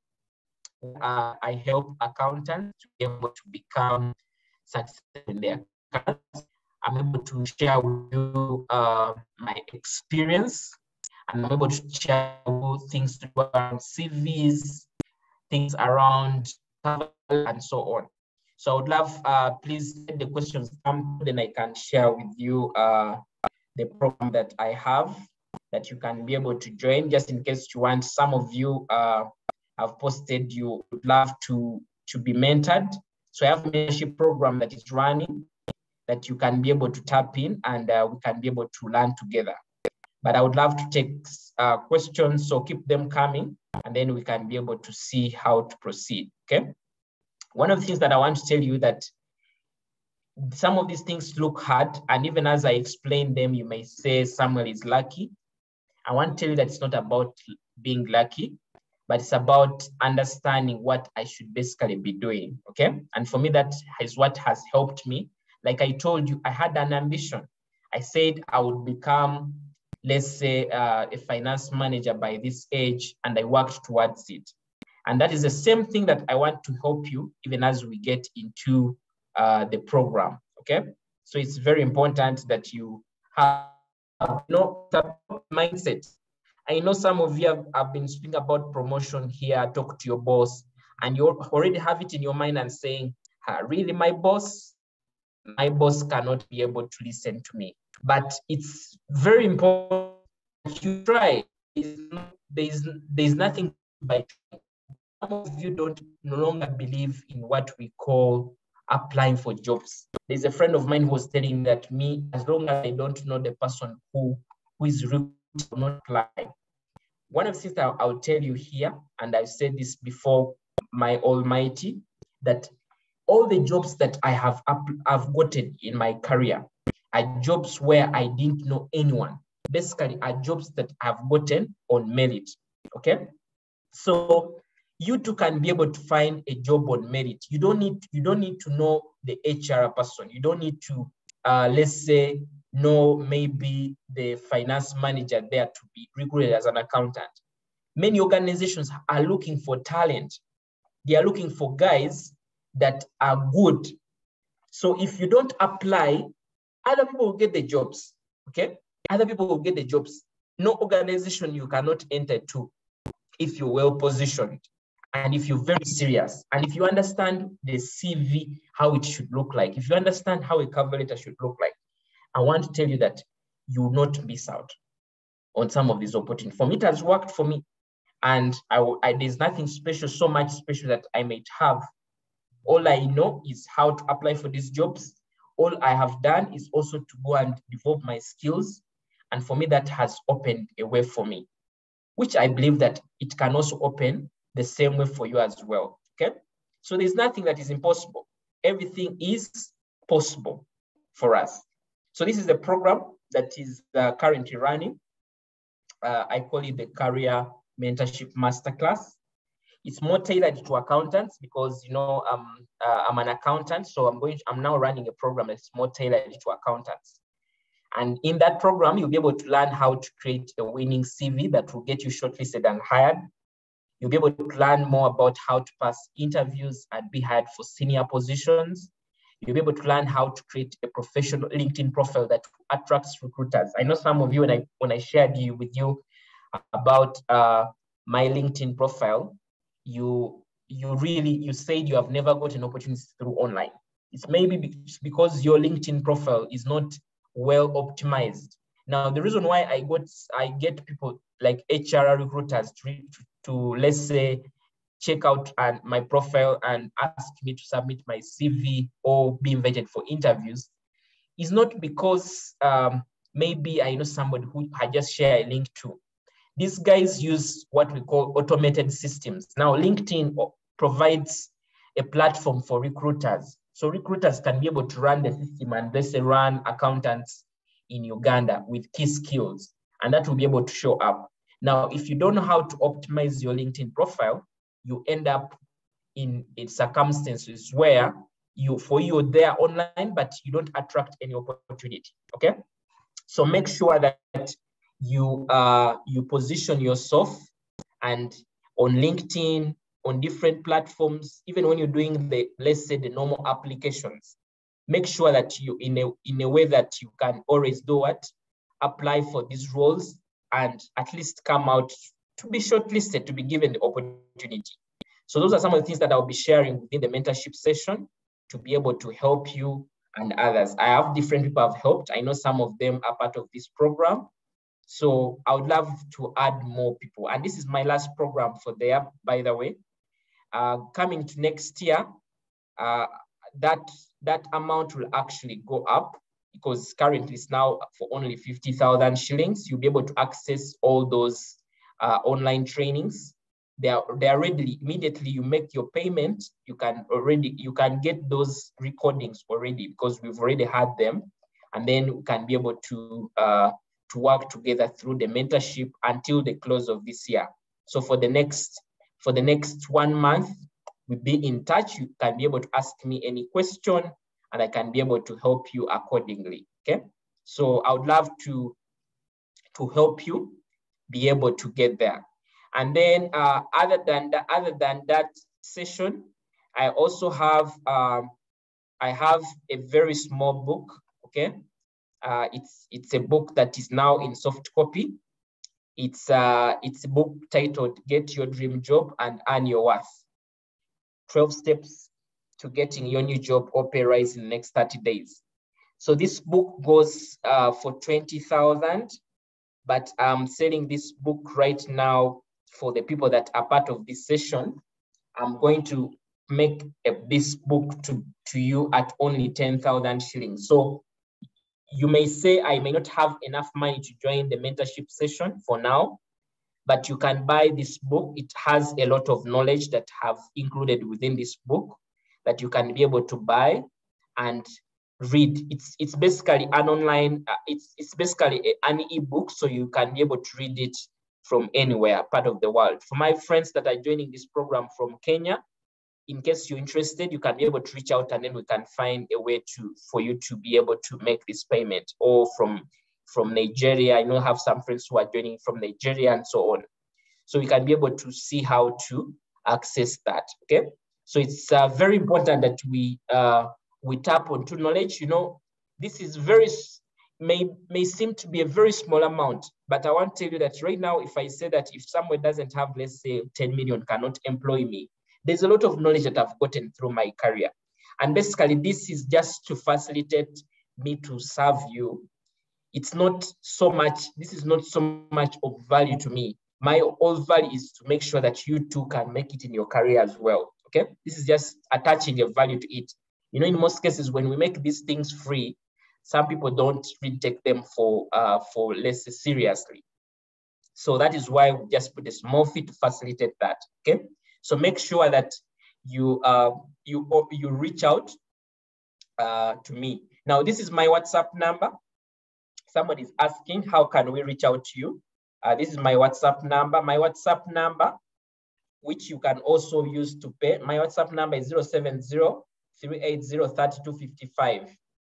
I help accountants to be able to become successful in their careers. I'm able to share with you my experience. I'm able to share things to do around CVs, things around and so on. So I would love, please let the questions come, then I can share with you the program that I have that you can be able to join, just in case you want. Some of you have posted you would love to be mentored. So I have a mentorship program that is running that you can be able to tap in, and we can be able to learn together. But I would love to take questions, so keep them coming, and then we can be able to see how to proceed, okay? One of the things that I want to tell you that some of these things look hard, and even as I explain them, you may say Samuel is lucky. I want to tell you that it's not about being lucky, but it's about understanding what I should basically be doing, okay? And for me, that is what has helped me. Like I told you, I had an ambition. I said I would become, let's say, a finance manager by this age, and I worked towards it. And that is the same thing that I want to help you, even as we get into the program, okay? So it's very important that you have, mindset. I know some of you have been speaking about promotion here, talk to your boss, and you already have it in your mind and saying, really, my boss cannot be able to listen to me. But it's very important that you try. There's nothing by trying. Some of you no longer believe in what we call applying for jobs. There's a friend of mine who was telling that me, as long as I don't know the person who is recruiting, will not apply. One of the things I'll tell you here, and I've said this before, my almighty, that all the jobs that I've gotten in my career are jobs where I didn't know anyone. Basically, are jobs that I've gotten on merit, okay? So you too can be able to find a job on merit. You don't need to know the HR person. You don't need to, let's say, know maybe the finance manager there to be recruited as an accountant. Many organizations are looking for talent. They are looking for guys that are good. So if you don't apply, other people will get the jobs, okay? Other people will get the jobs. No organization you cannot enter to if you're well positioned and if you're very serious and if you understand the CV, how it should look like, if you understand how a cover letter should look like. I want to tell you that you will not miss out on some of these opportunities. For me, it has worked for me, and there's nothing special, so much special that I might have. All I know is how to apply for these jobs. All I have done is also to go and develop my skills. And for me, that has opened a way for me, which I believe that it can also open the same way for you as well, okay? So there's nothing that is impossible. Everything is possible for us. So this is the program that is currently running. I call it the Career Mentorship Masterclass. It's more tailored to accountants because, you know, I'm an accountant, so I'm now running a program that's more tailored to accountants. And in that program, you'll be able to learn how to create a winning CV that will get you shortlisted and hired. You'll be able to learn more about how to pass interviews and be hired for senior positions. You'll be able to learn how to create a professional LinkedIn profile that attracts recruiters. I know some of you, when I shared with you about my LinkedIn profile, you said you have never got an opportunity through online. It's maybe because your LinkedIn profile is not well optimized. Now, the reason why I get people like HR recruiters to let's say, check out my profile and ask me to submit my CV or be invited for interviews is not because maybe I know somebody who I just share a link to. These guys use what we call automated systems. Now, LinkedIn provides a platform for recruiters. So recruiters can be able to run the system and let's say run accountants in Uganda with key skills, and that will be able to show up. Now, if you don't know how to optimize your LinkedIn profile, you end up in circumstances where you're there online, but you don't attract any opportunity. Okay, so make sure that you position yourself, and on LinkedIn, on different platforms, even when you're doing the, let's say, the normal applications, make sure that you in a way that you can always do what, apply for these roles, and at least come out to be shortlisted, to be given the opportunity. So those are some of the things that I'll be sharing within the mentorship session to be able to help you and others. I have different people I've helped. I know some of them are part of this program. So I would love to add more people. And this is my last program for there, by the way. Coming to next year, that amount will actually go up, because currently it's now for only 50,000 shillings. You'll be able to access all those online trainings. They are ready. Immediately you make your payment, you can get those recordings already, because we've already had them, and then we can be able to work together through the mentorship until the close of this year. So for the next 1 month, we'll be in touch. You can be able to ask me any question, and I can be able to help you accordingly. Okay, so I would love to help you be able to get there. And then other than that session, I also have I have a very small book. Okay, it's a book that is now in soft copy. It's a book titled "Get Your Dream Job and Earn Your Worth: 12 Steps to Getting Your New Job or Pay Rise in the Next 30 Days." So this book goes for 20,000, but I'm selling this book right now for the people that are part of this session. I'm going to make this book to you at only 10,000 shillings. So you may say, I may not have enough money to join the mentorship session for now, but you can buy this book. It has a lot of knowledge that have included within this book that you can be able to buy and read. It's basically an online, it's basically an ebook, so you can be able to read it from anywhere, part of the world. For my friends that are joining this program from Kenya, in case you're interested, you can be able to reach out, and then we can find a way for you to be able to make this payment. Or from Nigeria, I know I have some friends who are joining from Nigeria and so on. So we can be able to see how to access that. Okay, so it's very important that we tap onto knowledge. You know, this is may seem to be a very small amount, but I want to tell you that right now, if I say that if someone doesn't have, let's say, 10 million, cannot employ me, there's a lot of knowledge that I've gotten through my career. And basically, this is just to facilitate me to serve you. It's not so much, this is not so much of value to me. My whole value is to make sure that you too can make it in your career as well. Okay, this is just attaching a value to it. You know, in most cases, when we make these things free, some people don't really take them for less seriously. So that is why we just put a small fee to facilitate that. Okay, so make sure that you reach out to me. Now, this is my WhatsApp number. Somebody is asking, how can we reach out to you? This is my WhatsApp number. My WhatsApp number, which you can also use to pay. My WhatsApp number is 070-380-3255.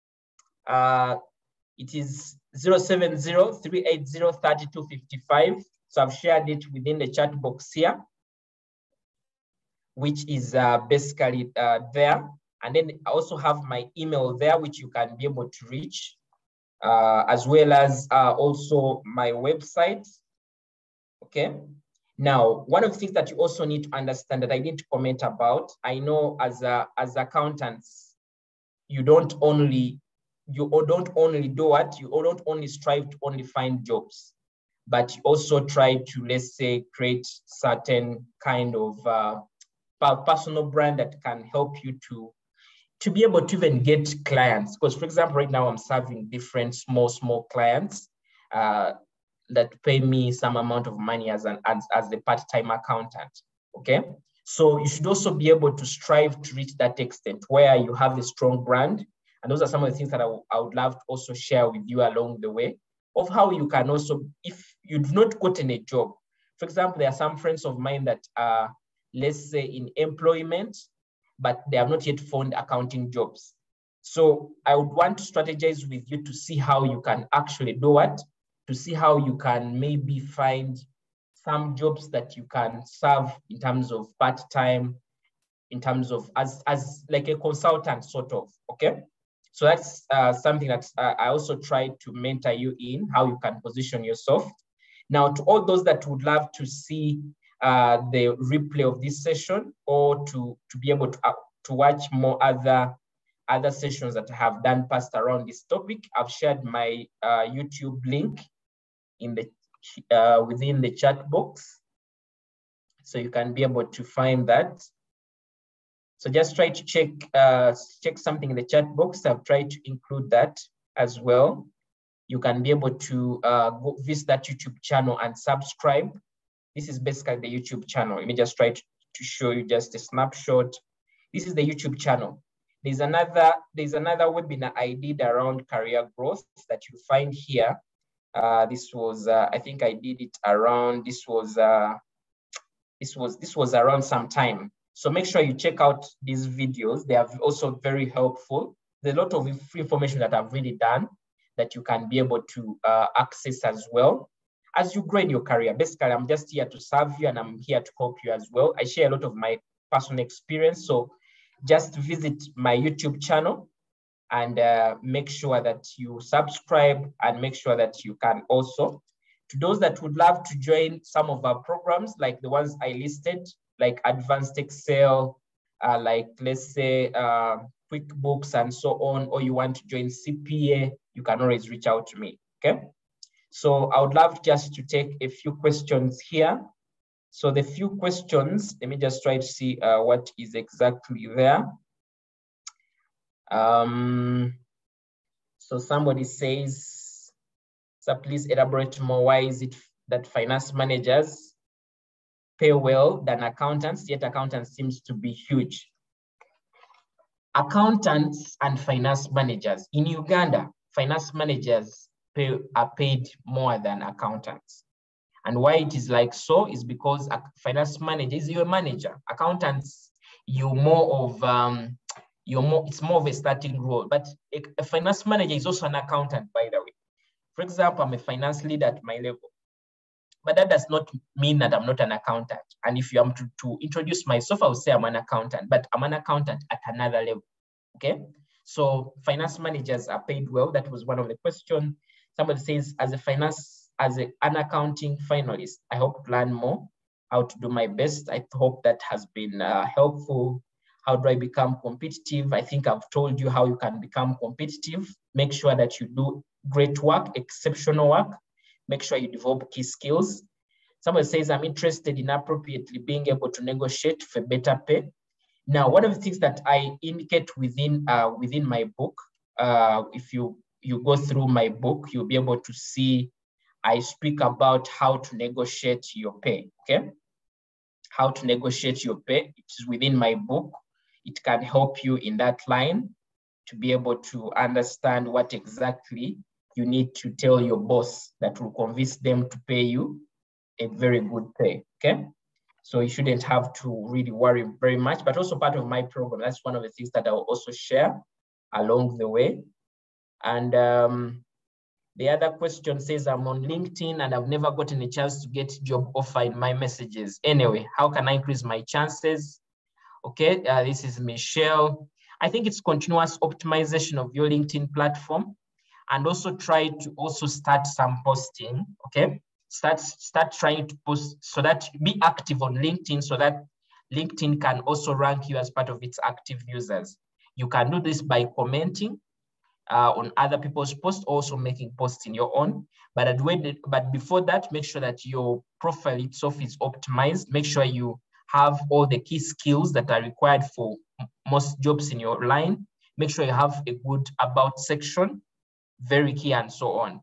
It is 070-380-3255. So I've shared it within the chat box here, which is basically there. And then I also have my email there, which you can be able to reach, as well as also my website. Okay. Now, one of the things that you also need to understand that I need to comment about, I know as accountants, you don't only do what, you don't only strive to only find jobs, but you also try to, let's say, create certain kind of personal brand that can help you to be able to even get clients. Because, for example, right now I'm serving different small clients that pay me some amount of money as a part-time accountant. Okay, so you should also be able to strive to reach that extent where you have a strong brand. And those are some of the things that I would love to also share with you along the way of how you can also, if you've not gotten a job, for example, there are some friends of mine that are, let's say, in employment, but they have not yet found accounting jobs. So I would want to strategize with you to see how you can actually do it, to see how you can maybe find some jobs that you can serve in terms of part-time, in terms of as like a consultant sort of, okay? So that's something that I also try to mentor you in, how you can position yourself. Now, to all those that would love to see the replay of this session, or to be able to watch more other sessions that I have done past around this topic, I've shared my YouTube link in the within the chat box, so you can be able to find that. So just try to check something in the chat box. I've tried to include that as well. You can be able to go visit that YouTube channel and subscribe. This is basically the YouTube channel. Let me just try to show you just a snapshot. This is the YouTube channel. There's another webinar I did around career growth that you find here. This was I think I did it around, this was around some time. So make sure you check out these videos. They are also very helpful. There's a lot of free information that I've really done that you can be able to access as well as you grow in your career. Basically, I'm just here to serve you, and I'm here to help you as well. I share a lot of my personal experience. So just visit my YouTube channel and make sure that you subscribe, and make sure that you can also, to those that would love to join some of our programs, like the ones I listed, like Advanced Excel, like let's say QuickBooks and so on, or you want to join CPA, you can always reach out to me, okay? So I would love just to take a few questions here. So the few questions, let me just try to see what is exactly there. So somebody says, so please elaborate more. Why is it that finance managers pay well than accountants, yet accountants seems to be huge? Accountants and finance managers in Uganda, finance managers are paid more than accountants. And why it is like so is because a finance manager is your manager. Accountants, you're more of it's more of a starting role, but a finance manager is also an accountant, by the way. For example, I'm a finance leader at my level, but that does not mean that I'm not an accountant. And if you am to introduce myself, I would say I'm an accountant, but I'm an accountant at another level, okay? So finance managers are paid well. That was one of the questions. Somebody says, as an accounting finalist, I hope to learn more how to do my best. I hope that has been helpful. How do I become competitive? I think I've told you how you can become competitive. Make sure that you do great work, exceptional work. Make sure you develop key skills. Somebody says, I'm interested in appropriately being able to negotiate for better pay. Now, one of the things that I indicate within my book, if you go through my book, you'll be able to see I speak about how to negotiate your pay, okay? How to negotiate your pay. It is within my book. It can help you in that line to be able to understand what exactly you need to tell your boss that will convince them to pay you a very good pay, okay? So you shouldn't have to really worry very much, but also part of my program. That's one of the things that I will also share along the way. And the other question says, I'm on LinkedIn and I've never gotten a chance to get job offer in my messages. Anyway, how can I increase my chances? Okay, this is Michelle. I think it's continuous optimization of your LinkedIn platform, and also try to also start some posting, okay? Start trying to post, so that be active on LinkedIn, so that LinkedIn can also rank you as part of its active users. You can do this by commenting on other people's posts, also making posts in your own. But before that, make sure that your profile itself is optimized. Make sure you have all the key skills that are required for most jobs in your line. Make sure you have a good about section, very key, and so on.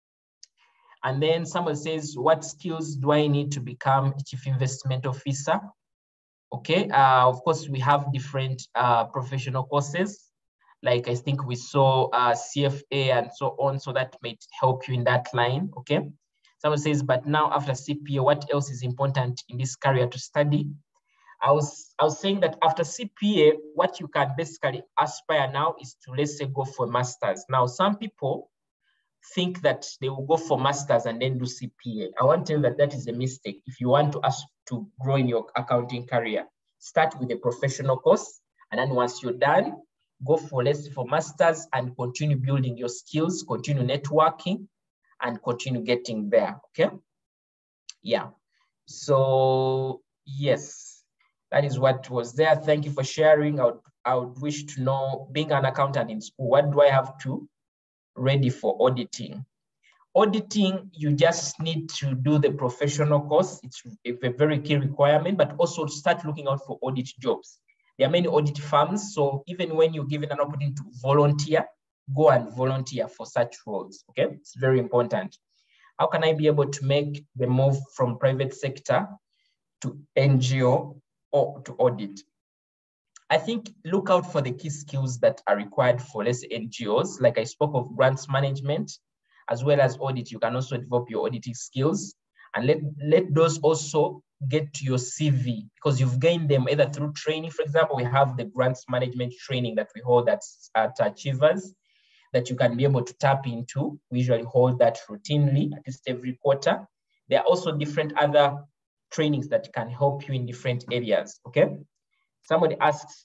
And then someone says, what skills do I need to become a chief investment officer? Okay, of course, we have different professional courses. Like I think we saw CFA and so on, so that might help you in that line, okay? Someone says, but now after CPA, what else is important in this career to study? I was saying that after CPA, what you can basically aspire now is to, let's say, go for masters. Now, some people think that they will go for masters and then do CPA. I want to tell you that that is a mistake. If you want to grow in your accounting career, start with a professional course, and then once you're done, go for, let's say, for masters and continue building your skills, continue networking, and continue getting there. Okay. Yeah. So yes, that is what was there. Thank you for sharing. I would wish to know, being an accountant in school, what do I have to ready for auditing? Auditing, you just need to do the professional course. It's a very key requirement, but also start looking out for audit jobs. There are many audit firms, so even when you're given an opportunity to volunteer, go and volunteer for such roles, okay? It's very important. How can I be able to make the move from private sector to NGO or to audit? I think look out for the key skills that are required for, let's say, NGOs. Like I spoke of grants management, as well as audit. You can also develop your auditing skills, and let those also get to your CV, because you've gained them either through training. For example, we have the grants management training that we hold at Achievers that you can be able to tap into. We usually hold that routinely, at least every quarter. There are also different other trainings that can help you in different areas, okay? Somebody asks,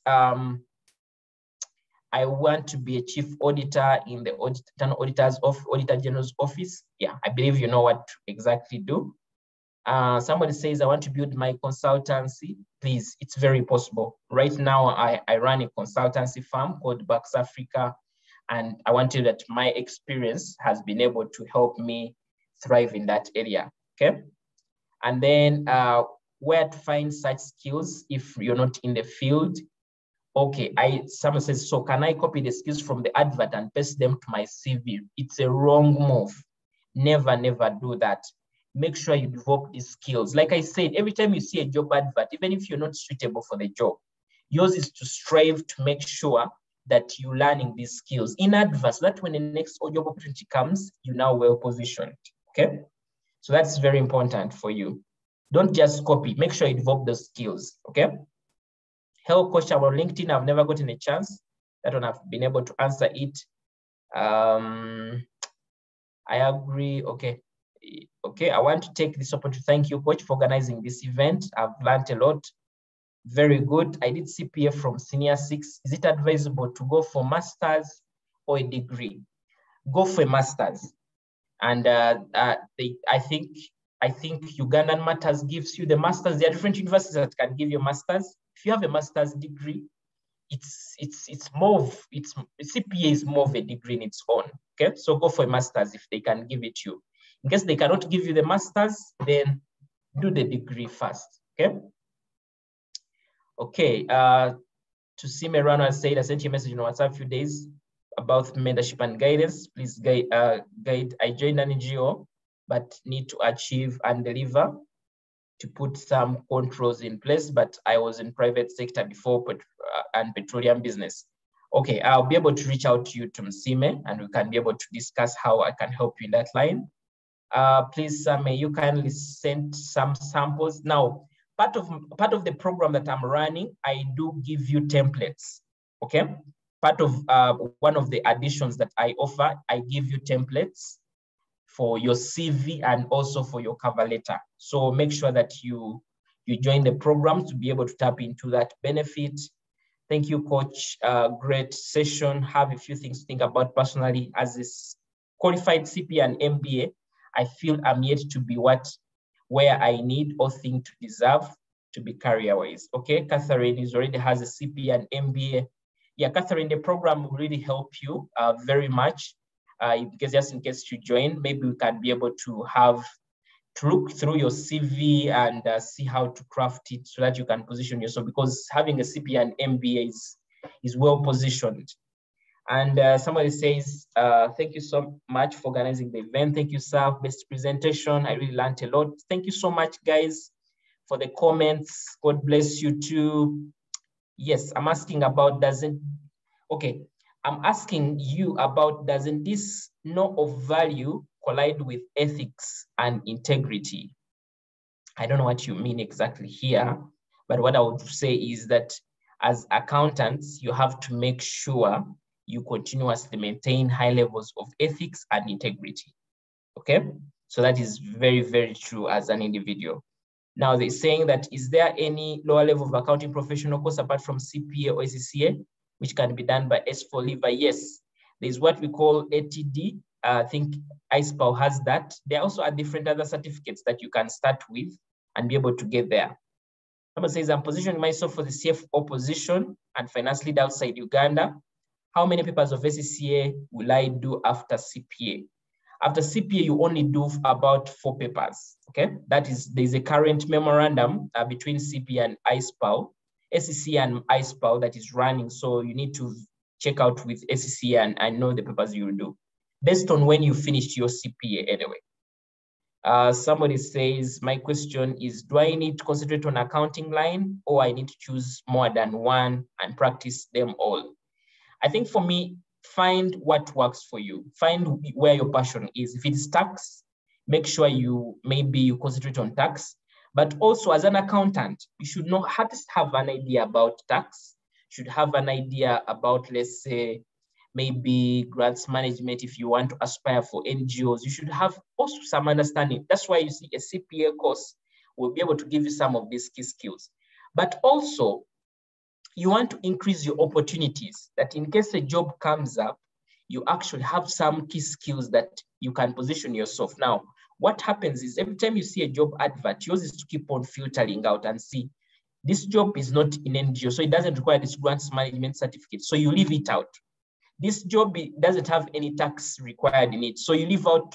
I want to be a chief auditor in the Auditor General's office. Yeah, I believe you know what to exactly do. Somebody says, I want to build my consultancy. Please, it's very possible. Right now, I run a consultancy firm called Bucks Africa, and I want to tell you that my experience has been able to help me thrive in that area, okay? And then where to find such skills if you're not in the field? Okay, someone says, so can I copy the skills from the advert and paste them to my CV? It's a wrong move. Never, never do that. Make sure you develop these skills. Like I said, every time you see a job advert, even if you're not suitable for the job, yours is to strive to make sure that you're learning these skills in advance, so that when the next job opportunity comes, you're now well positioned, okay? So that's very important for you. Don't just copy, make sure you develop those skills, okay? Hello, coach, about LinkedIn, I've never gotten a chance. That one I've been able to answer it. I agree, okay. Okay, I want to take this opportunity to thank you, coach, for organizing this event. I've learned a lot. Very good. I did CPA from Senior 6. Is it advisable to go for masters or a degree? Go for a masters. And I think Ugandan Matters gives you the masters. There are different universities that can give you masters. If you have a master's degree, CPA is more of a degree in its own. Okay, so go for a master's if they can give it to you. In case they cannot give you the master's, then do the degree first. Okay. Okay. To see Merano said, I sent you a message in WhatsApp a few days about mentorship and guidance. Please guide. I joined an NGO, but need to achieve and deliver to put some controls in place. But I was in private sector before, and petroleum business. Okay, I'll be able to reach out to you, to Msime, and we can be able to discuss how I can help you in that line. Please, may you kindly send some samples. Now, part of the program that I'm running, I do give you templates, okay? Part of one of the additions that I offer, I give you templates for your CV and also for your cover letter. So make sure that you join the program to be able to tap into that benefit. Thank you, coach. Great session. Have a few things to think about personally. As a qualified CPA and MBA, I feel I'm yet to be where I need or think to deserve to be career-wise. Okay, Catherine already has a CPA and MBA. Yeah, Catherine, the program will really help you very much. Because just in case you join, maybe we can be able to look through your CV and see how to craft it so that you can position yourself, because having a CPA and MBA is well positioned. And somebody says, thank you so much for organizing the event. Thank you, sir. Best presentation. I really learned a lot. Thank you so much, guys, for the comments. God bless you too. Yes, I'm asking about I'm asking you about, doesn't this know of value collide with ethics and integrity? I don't know what you mean exactly here, But what I would say is that as accountants, you have to make sure you continuously maintain high levels of ethics and integrity. Okay, so that is very, very true as an individual. Now they're saying that, is there any lower level of accounting professional course apart from CPA or ACCA, which can be done by S4 Lever? Yes, there's what we call ATD. I think ISPAL has that. There also are different other certificates that you can start with and be able to get there. Someone says, I'm positioning myself for the CFO position and finance lead outside Uganda. How many papers of ACCA will I do after CPA? After CPA, you only do about 4 papers, okay? That is, there's a current memorandum between CPA and ISPAL, SCCA and ISPAL that is running. So you need to check out with SCCA and know the papers you will do, based on when you finished your CPA anyway. Somebody says, my question is, do I need to concentrate on accounting line, or I need to choose more than one and practice them all? I think for me, find what works for you. Find where your passion is. If it's tax, make sure you concentrate on tax. But also as an accountant, you should know how to have an idea about tax. You should have an idea about, let's say, maybe grants management. If you want to aspire for NGOs, you should have also some understanding. That's why you see a CPA course will be able to give you some of these key skills. But also, you want to increase your opportunities, that in case a job comes up, you actually have some key skills that you can position yourself. Now, what happens is every time you see a job advert, yours is to keep on filtering out and see, this job is not in NGO, so it doesn't require this grants management certificate, so you leave it out. This job doesn't have any tax required in it, so you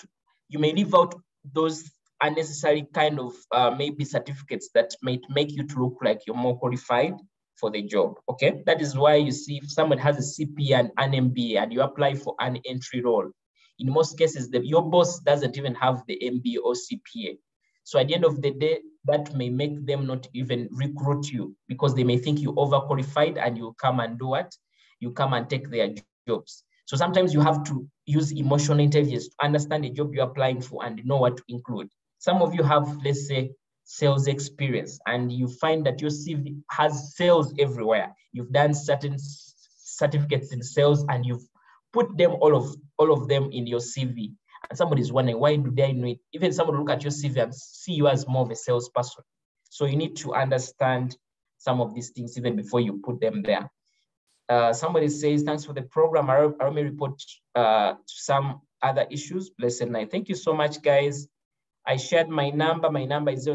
may leave out those unnecessary kind of maybe certificates that might make you to look like you're more qualified for the job, okay? That is why you see if someone has a CPA and an MBA and you apply for an entry role, in most cases, your boss doesn't even have the MBA or CPA. So at the end of the day, that may make them not even recruit you, because they may think you're overqualified and you come and do what? You come and take their jobs. So sometimes you have to use emotional intelligence to understand the job you're applying for and know what to include. Some of you have, let's say, sales experience, and you find that your CV has sales everywhere. You've done certain certificates in sales and you've put them, all of them in your CV. And somebody's wondering, why do they know it? Even someone look at your CV and see you as more of a salesperson. So you need to understand some of these things even before you put them there. Somebody says, thanks for the program. I may report to some other issues. Blessed night. Thank you so much, guys. I shared my number. My number is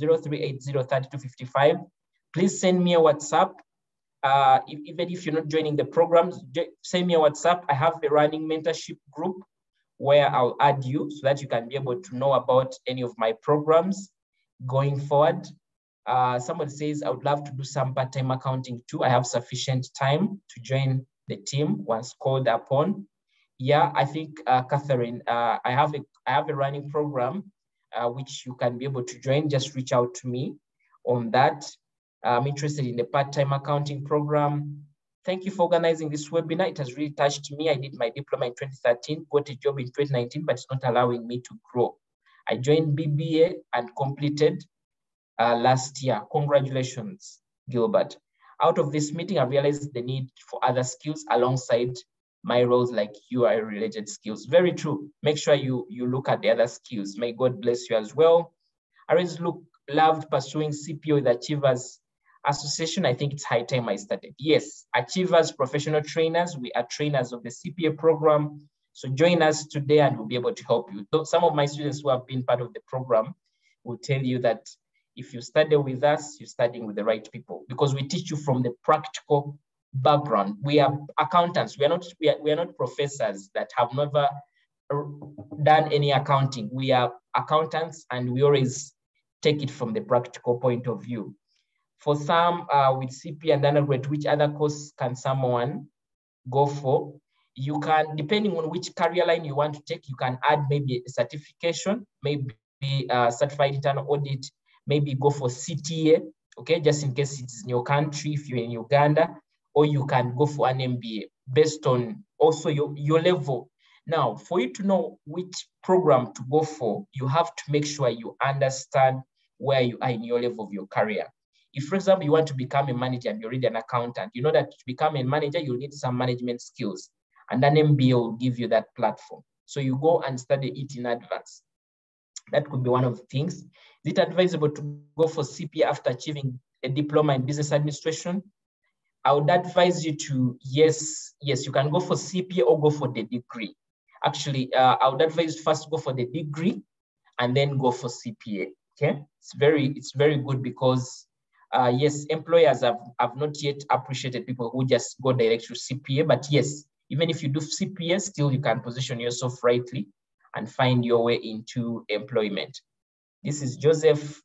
0703803255. Please send me a WhatsApp. Even if you're not joining the programs, send me a WhatsApp. I have a running mentorship group where I'll add you so that you can be able to know about any of my programs going forward. Somebody says, I would love to do some part-time accounting too. I have sufficient time to join the team once called upon. Yeah, I think, Catherine, I have a running program which you can be able to join. Just reach out to me on that. I'm interested in the part-time accounting program. Thank you for organizing this webinar. It has really touched me. I did my diploma in 2013, got a job in 2019, but it's not allowing me to grow. I joined BBA and completed last year. Congratulations, Gilbert. Out of this meeting, I realized the need for other skills alongside my roles like UI-related skills. Very true. Make sure you look at the other skills. May God bless you as well. I always loved pursuing CPA with Achievers Association. I think it's high time I started. Yes, Achievers Professional Trainers. We are trainers of the CPA program. So join us today and we'll be able to help you. So some of my students who have been part of the program will tell you that if you study with us, you're studying with the right people, because we teach you from the practical background. We are accountants. We are not professors that have never done any accounting. We are accountants, and we always take it from the practical point of view. For some with CP and undergrad, which other course can someone go for? You can, depending on which career line you want to take, you can add maybe a certification, maybe certified internal audit, maybe go for CTA, okay, just in case it's in your country, if you're in Uganda, or you can go for an MBA based on also your level. Now, for you to know which program to go for, you have to make sure you understand where you are in your level of your career. If, for example, you want to become a manager and you're already an accountant, you know that to become a manager, you'll need some management skills. And an MBA will give you that platform. So you go and study it in advance. That could be one of the things. Is it advisable to go for CPA after achieving a diploma in business administration? I would advise you to, yes, you can go for CPA or go for the degree. Actually, I would advise you first go for the degree and then go for CPA. Okay, it's very good because yes, employers have not yet appreciated people who just go direct to CPA. But yes, even if you do CPA, still you can position yourself rightly and find your way into employment. This is Joseph,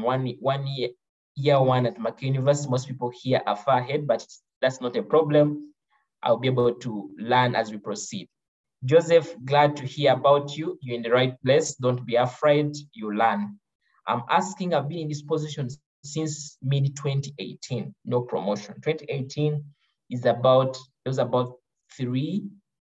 year one at Mackay University. Most people here are far ahead, but that's not a problem. I'll be able to learn as we proceed. Joseph, glad to hear about you. You're in the right place. Don't be afraid, you learn. I'm asking, I've been in this position since mid-2018, no promotion. 2018 is about 3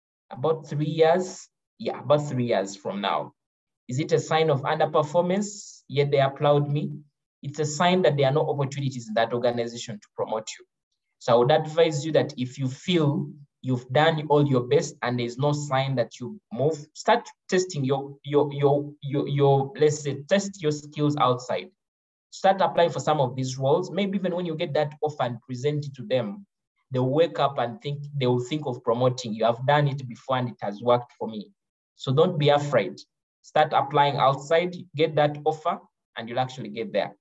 years. Yeah, about 3 years from now. Is it a sign of underperformance? Yet they applaud me. It's a sign that there are no opportunities in that organization to promote you. So I would advise you that if you feel you've done all your best and there's no sign that you move, start testing your let's say, test your skills outside. Start applying for some of these roles. Maybe even when you get that offer and present it to them, they'll wake up and they will think of promoting you. I've done it before and it has worked for me. So don't be afraid. Start applying outside, get that offer, and you'll actually get there.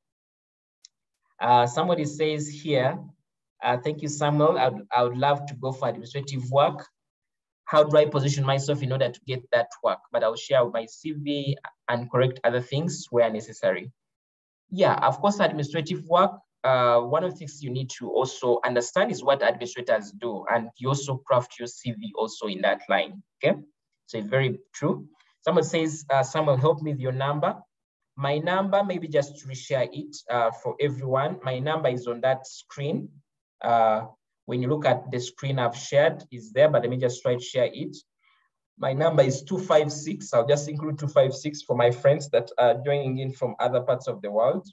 Somebody says here, thank you, Samuel. I would love to go for administrative work. How do I position myself in order to get that work? But I'll share my CV and correct other things where necessary. Yeah, of course, administrative work. One of the things you need to also understand is what administrators do, and you also craft your CV also in that line. Okay, so it's very true. Someone says, Samuel, help me with your number. My number, maybe just to reshare it for everyone. My number is on that screen. When you look at the screen I've shared, is there, but let me just try to share it. My number is 256. I'll just include 256 for my friends that are joining in from other parts of the world.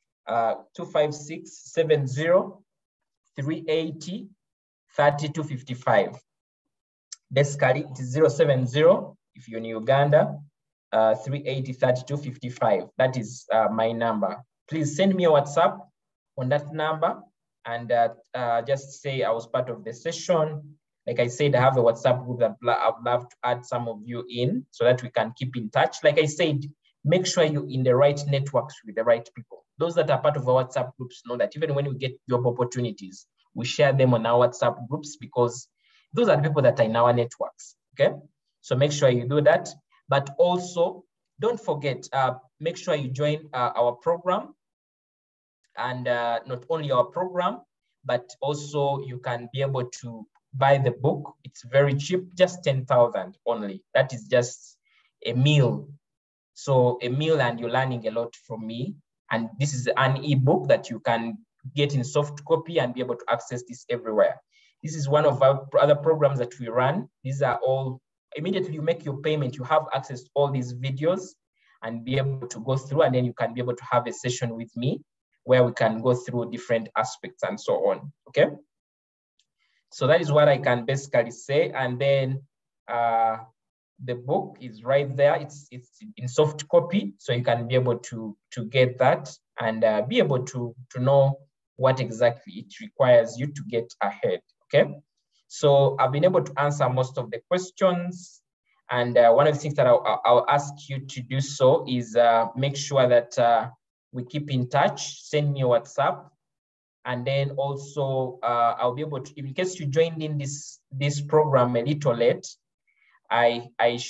256-70-380-3255. Basically, it is 070 if you're in Uganda, 380-3255. That is my number. Please send me a WhatsApp on that number and just say I was part of the session. Like I said, I have a WhatsApp group that I'd love to add some of you in so that we can keep in touch. Like I said, make sure you're in the right networks with the right people. Those that are part of our WhatsApp groups know that even when we get job opportunities, we share them on our WhatsApp groups because those are the people that are in our networks, okay? So make sure you do that. But also, don't forget, make sure you join our program. And not only our program, but also you can be able to buy the book. It's very cheap, just 10,000 only. That is just a meal. So a meal and you're learning a lot from me. And this is an ebook that you can get in soft copy and be able to access this everywhere. This is one of our other programs that we run. These are all, immediately you make your payment, you have access to all these videos and be able to go through, and then you can be able to have a session with me where we can go through different aspects and so on, okay? So that is what I can basically say. And then the book is right there. It's in soft copy, so you can be able to get that and be able to know what exactly it requires you to get ahead, okay? So I've been able to answer most of the questions. And one of the things that I'll ask you to do so is make sure that we keep in touch, send me a WhatsApp. And then also I'll be able to, in case you joined in this program a little late, I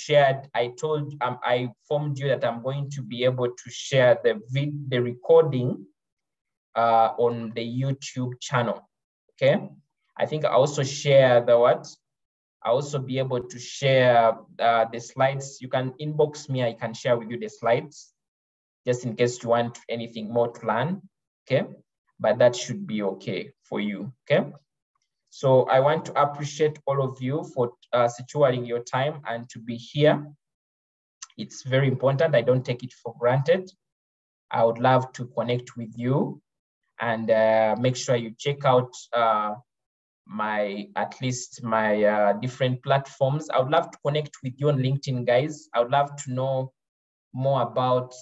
informed you that I'm going to be able to share the recording on the YouTube channel, okay? I think I also share I also be able to share the slides. You can inbox me, I can share with you the slides, just in case you want anything more to learn, okay? But that should be okay for you, okay? So I want to appreciate all of you for securing your time and to be here. It's very important, I don't take it for granted. I would love to connect with you and make sure you check out my different platforms. I would love to connect with you on LinkedIn, guys. I would love to know more about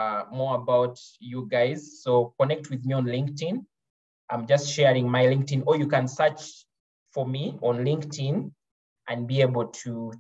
you guys. So connect with me on LinkedIn. I'm just sharing my LinkedIn, or you can search for me on LinkedIn and be able to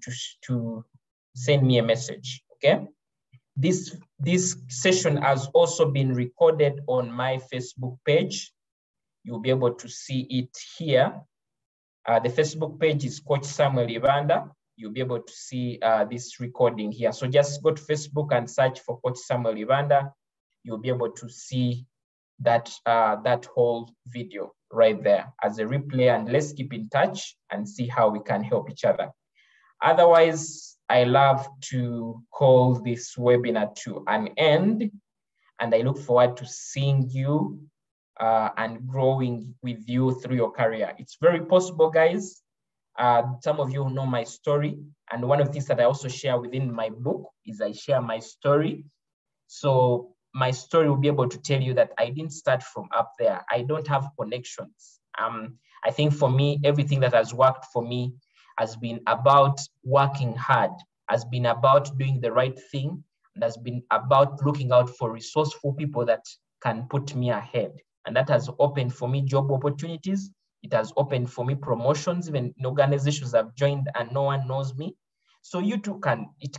send me a message. Okay. This session has also been recorded on my Facebook page. You'll be able to see it here. The Facebook page is Coach Samuel Ibanda. You'll be able to see this recording here. So just go to Facebook and search for Coach Samuel Ibanda. You'll be able to see that whole video right there as a replay, and let's keep in touch and see how we can help each other. Otherwise, I love to call this webinar to an end, and I look forward to seeing you and growing with you through your career. It's very possible, guys. Some of you know my story, and one of the things that I also share within my book is I share my story. So my story will be able to tell you that I didn't start from up there. I don't have connections. I think for me, everything that has worked for me has been about working hard, has been about doing the right thing, and has been about looking out for resourceful people that can put me ahead. And that has opened for me job opportunities. It has opened for me promotions, even in organizations I've joined and no one knows me. So you too you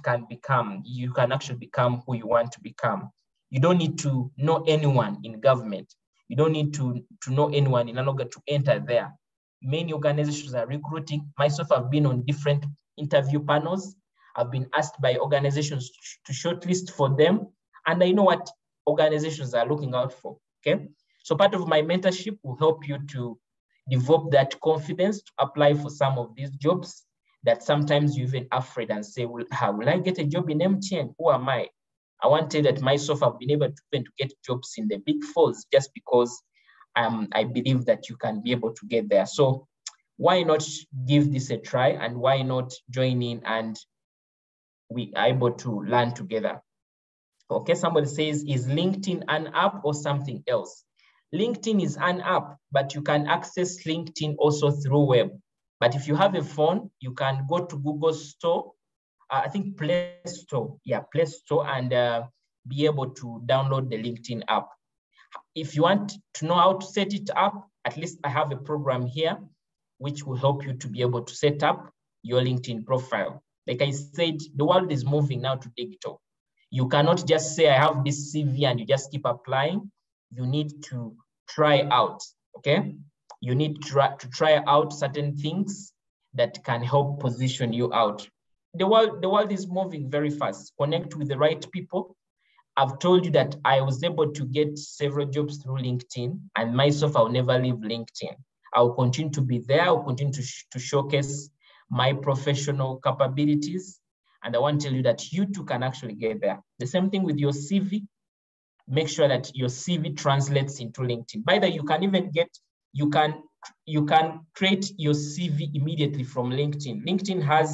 can actually become who you want to become. You don't need to know anyone in government. You don't need to know anyone in order to enter there. Many organizations are recruiting. Myself, I've been on different interview panels. I've been asked by organizations to shortlist for them. And I know what organizations are looking out for, okay? So part of my mentorship will help you to develop that confidence to apply for some of these jobs that sometimes you're even afraid and say, well, how will I get a job in MTN? Who am I? I want to tell you that myself, I've been able to get jobs in the big fours just because I believe that you can be able to get there. So why not give this a try, and why not join in and we are able to learn together? Okay, somebody says, is LinkedIn an app or something else? LinkedIn is an app, but you can access LinkedIn also through web. But if you have a phone, you can go to Google Store, I think Play Store, Play Store, and be able to download the LinkedIn app. If you want to know how to set it up, at least I have a program here which will help you to be able to set up your LinkedIn profile. Like I said, the world is moving now to digital. You cannot just say, I have this CV and you just keep applying. You need to try out, okay? You need to try out certain things that can help position you out. The world is moving very fast. Connect with the right people. I've told you that I was able to get several jobs through LinkedIn, and myself, I'll never leave LinkedIn. I'll continue to be there. I'll continue to showcase my professional capabilities. And I want to tell you that you too can actually get there. The same thing with your CV. Make sure that your CV translates into LinkedIn. By the way, you can even you can create your CV immediately from LinkedIn. LinkedIn has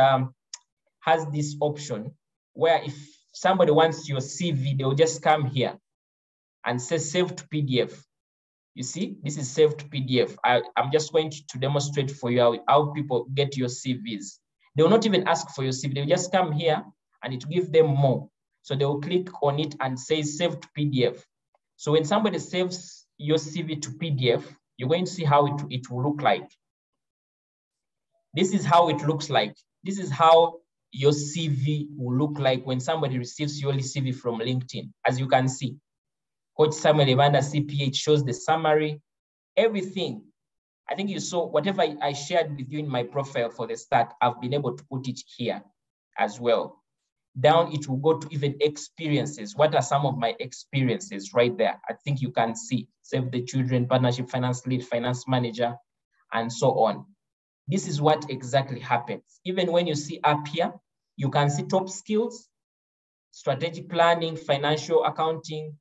this option where if somebody wants your CV, they'll just come here and say save to PDF. You see, this is save to PDF. I'm just going to demonstrate for you how people get your CVs. They will not even ask for your CV. They'll just come here and it will give them more. So they will click on it and say save to PDF. So when somebody saves your CV to PDF, you're going to see how it will look like. This is how it looks like. This is how your CV will look like when somebody receives your CV from LinkedIn. As you can see, Coach Samuel Ibanda CPA shows the summary, everything. I think you saw whatever I shared with you in my profile for the start, I've been able to put it here as well. Down, it will go to even experiences. What are some of my experiences right there? I think you can see Save the Children, Partnership Finance Lead, Finance Manager, and so on. This is what exactly happens. Even when you see up here, you can see top skills, strategic planning, financial accounting,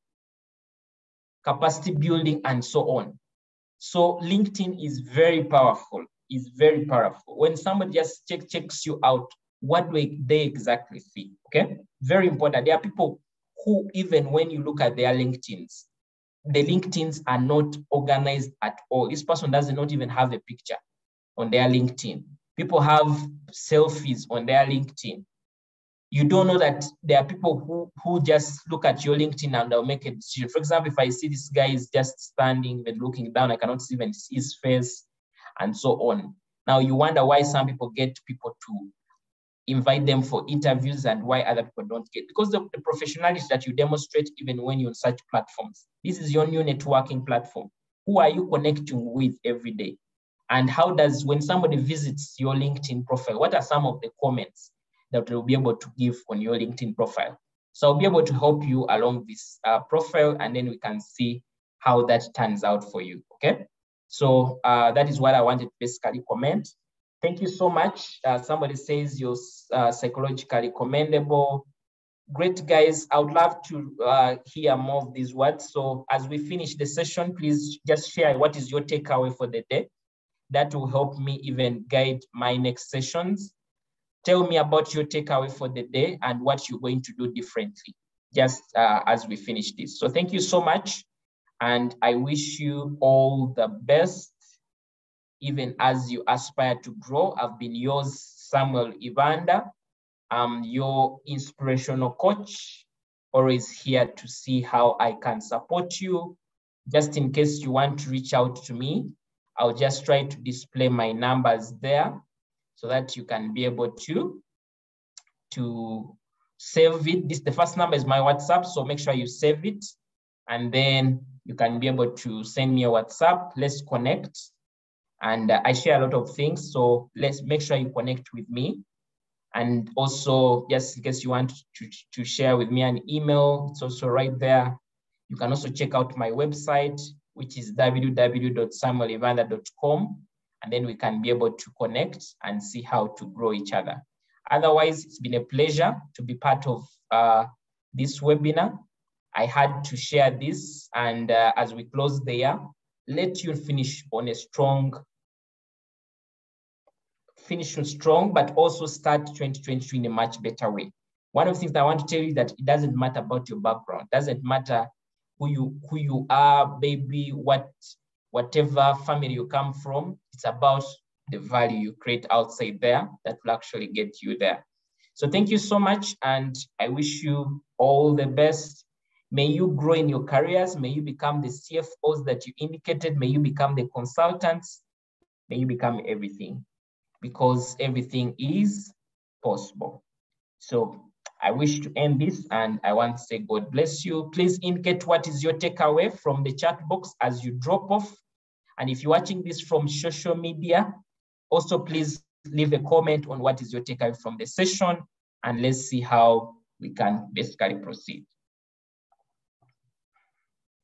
capacity building, and so on. So LinkedIn is very powerful, When somebody just checks you out, what do they exactly see, okay? Very important. There are people who, even when you look at their LinkedIns, the LinkedIns are not organized at all. This person does not even have a picture on their LinkedIn. People have selfies on their LinkedIn. You don't know that there are people who just look at your LinkedIn and they'll make a decision. For example, if I see this guy is just standing and looking down, I cannot even see his face and so on. Now you wonder why some people get people to invite them for interviews and why other people don't get, because of the professionalism that you demonstrate even when you're on such platforms. This is your new networking platform. Who are you connecting with every day? And how does, when somebody visits your LinkedIn profile, what are some of the comments that they'll be able to give on your LinkedIn profile? So I'll be able to help you along this profile, and then we can see how that turns out for you, okay? So that is what I wanted to basically comment. Thank you so much. Somebody says you're psychologically commendable. Great, guys. I would love to hear more of these words. So as we finish the session, please just share what is your takeaway for the day. That will help me even guide my next sessions. Tell me about your takeaway for the day and what you're going to do differently, just as we finish this. So thank you so much. And I wish you all the best, even as you aspire to grow. I've been yours, Samuel Ibanda. I'm your inspirational coach, always here to see how I can support you. Just in case you want to reach out to me, I'll just try to display my numbers there so that you can be able to save it. The first number is my WhatsApp, so make sure you save it. And then you can be able to send me a WhatsApp. Let's connect. And I share a lot of things, so let's make sure you connect with me. And also, just in case you want to share with me an email, it's also right there. You can also check out my website, which is www.samuelibanda.com. And then we can be able to connect and see how to grow each other. Otherwise, it's been a pleasure to be part of this webinar. I had to share this, and as we close the year, let you finish on a strong, but also start 2022 in a much better way. One of the things that I want to tell you is that it doesn't matter about your background. It doesn't matter who you are, baby, whatever family you come from. It's about the value you create outside there that will actually get you there. So thank you so much, and I wish you all the best. May you grow in your careers. May you become the CFOs that you indicated. May you become the consultants. May you become everything, because everything is possible. So I wish to end this, and I want to say God bless you. Please indicate what is your takeaway from the chat box as you drop off. And if you're watching this from social media, also please leave a comment on what is your takeaway from the session, and let's see how we can basically proceed.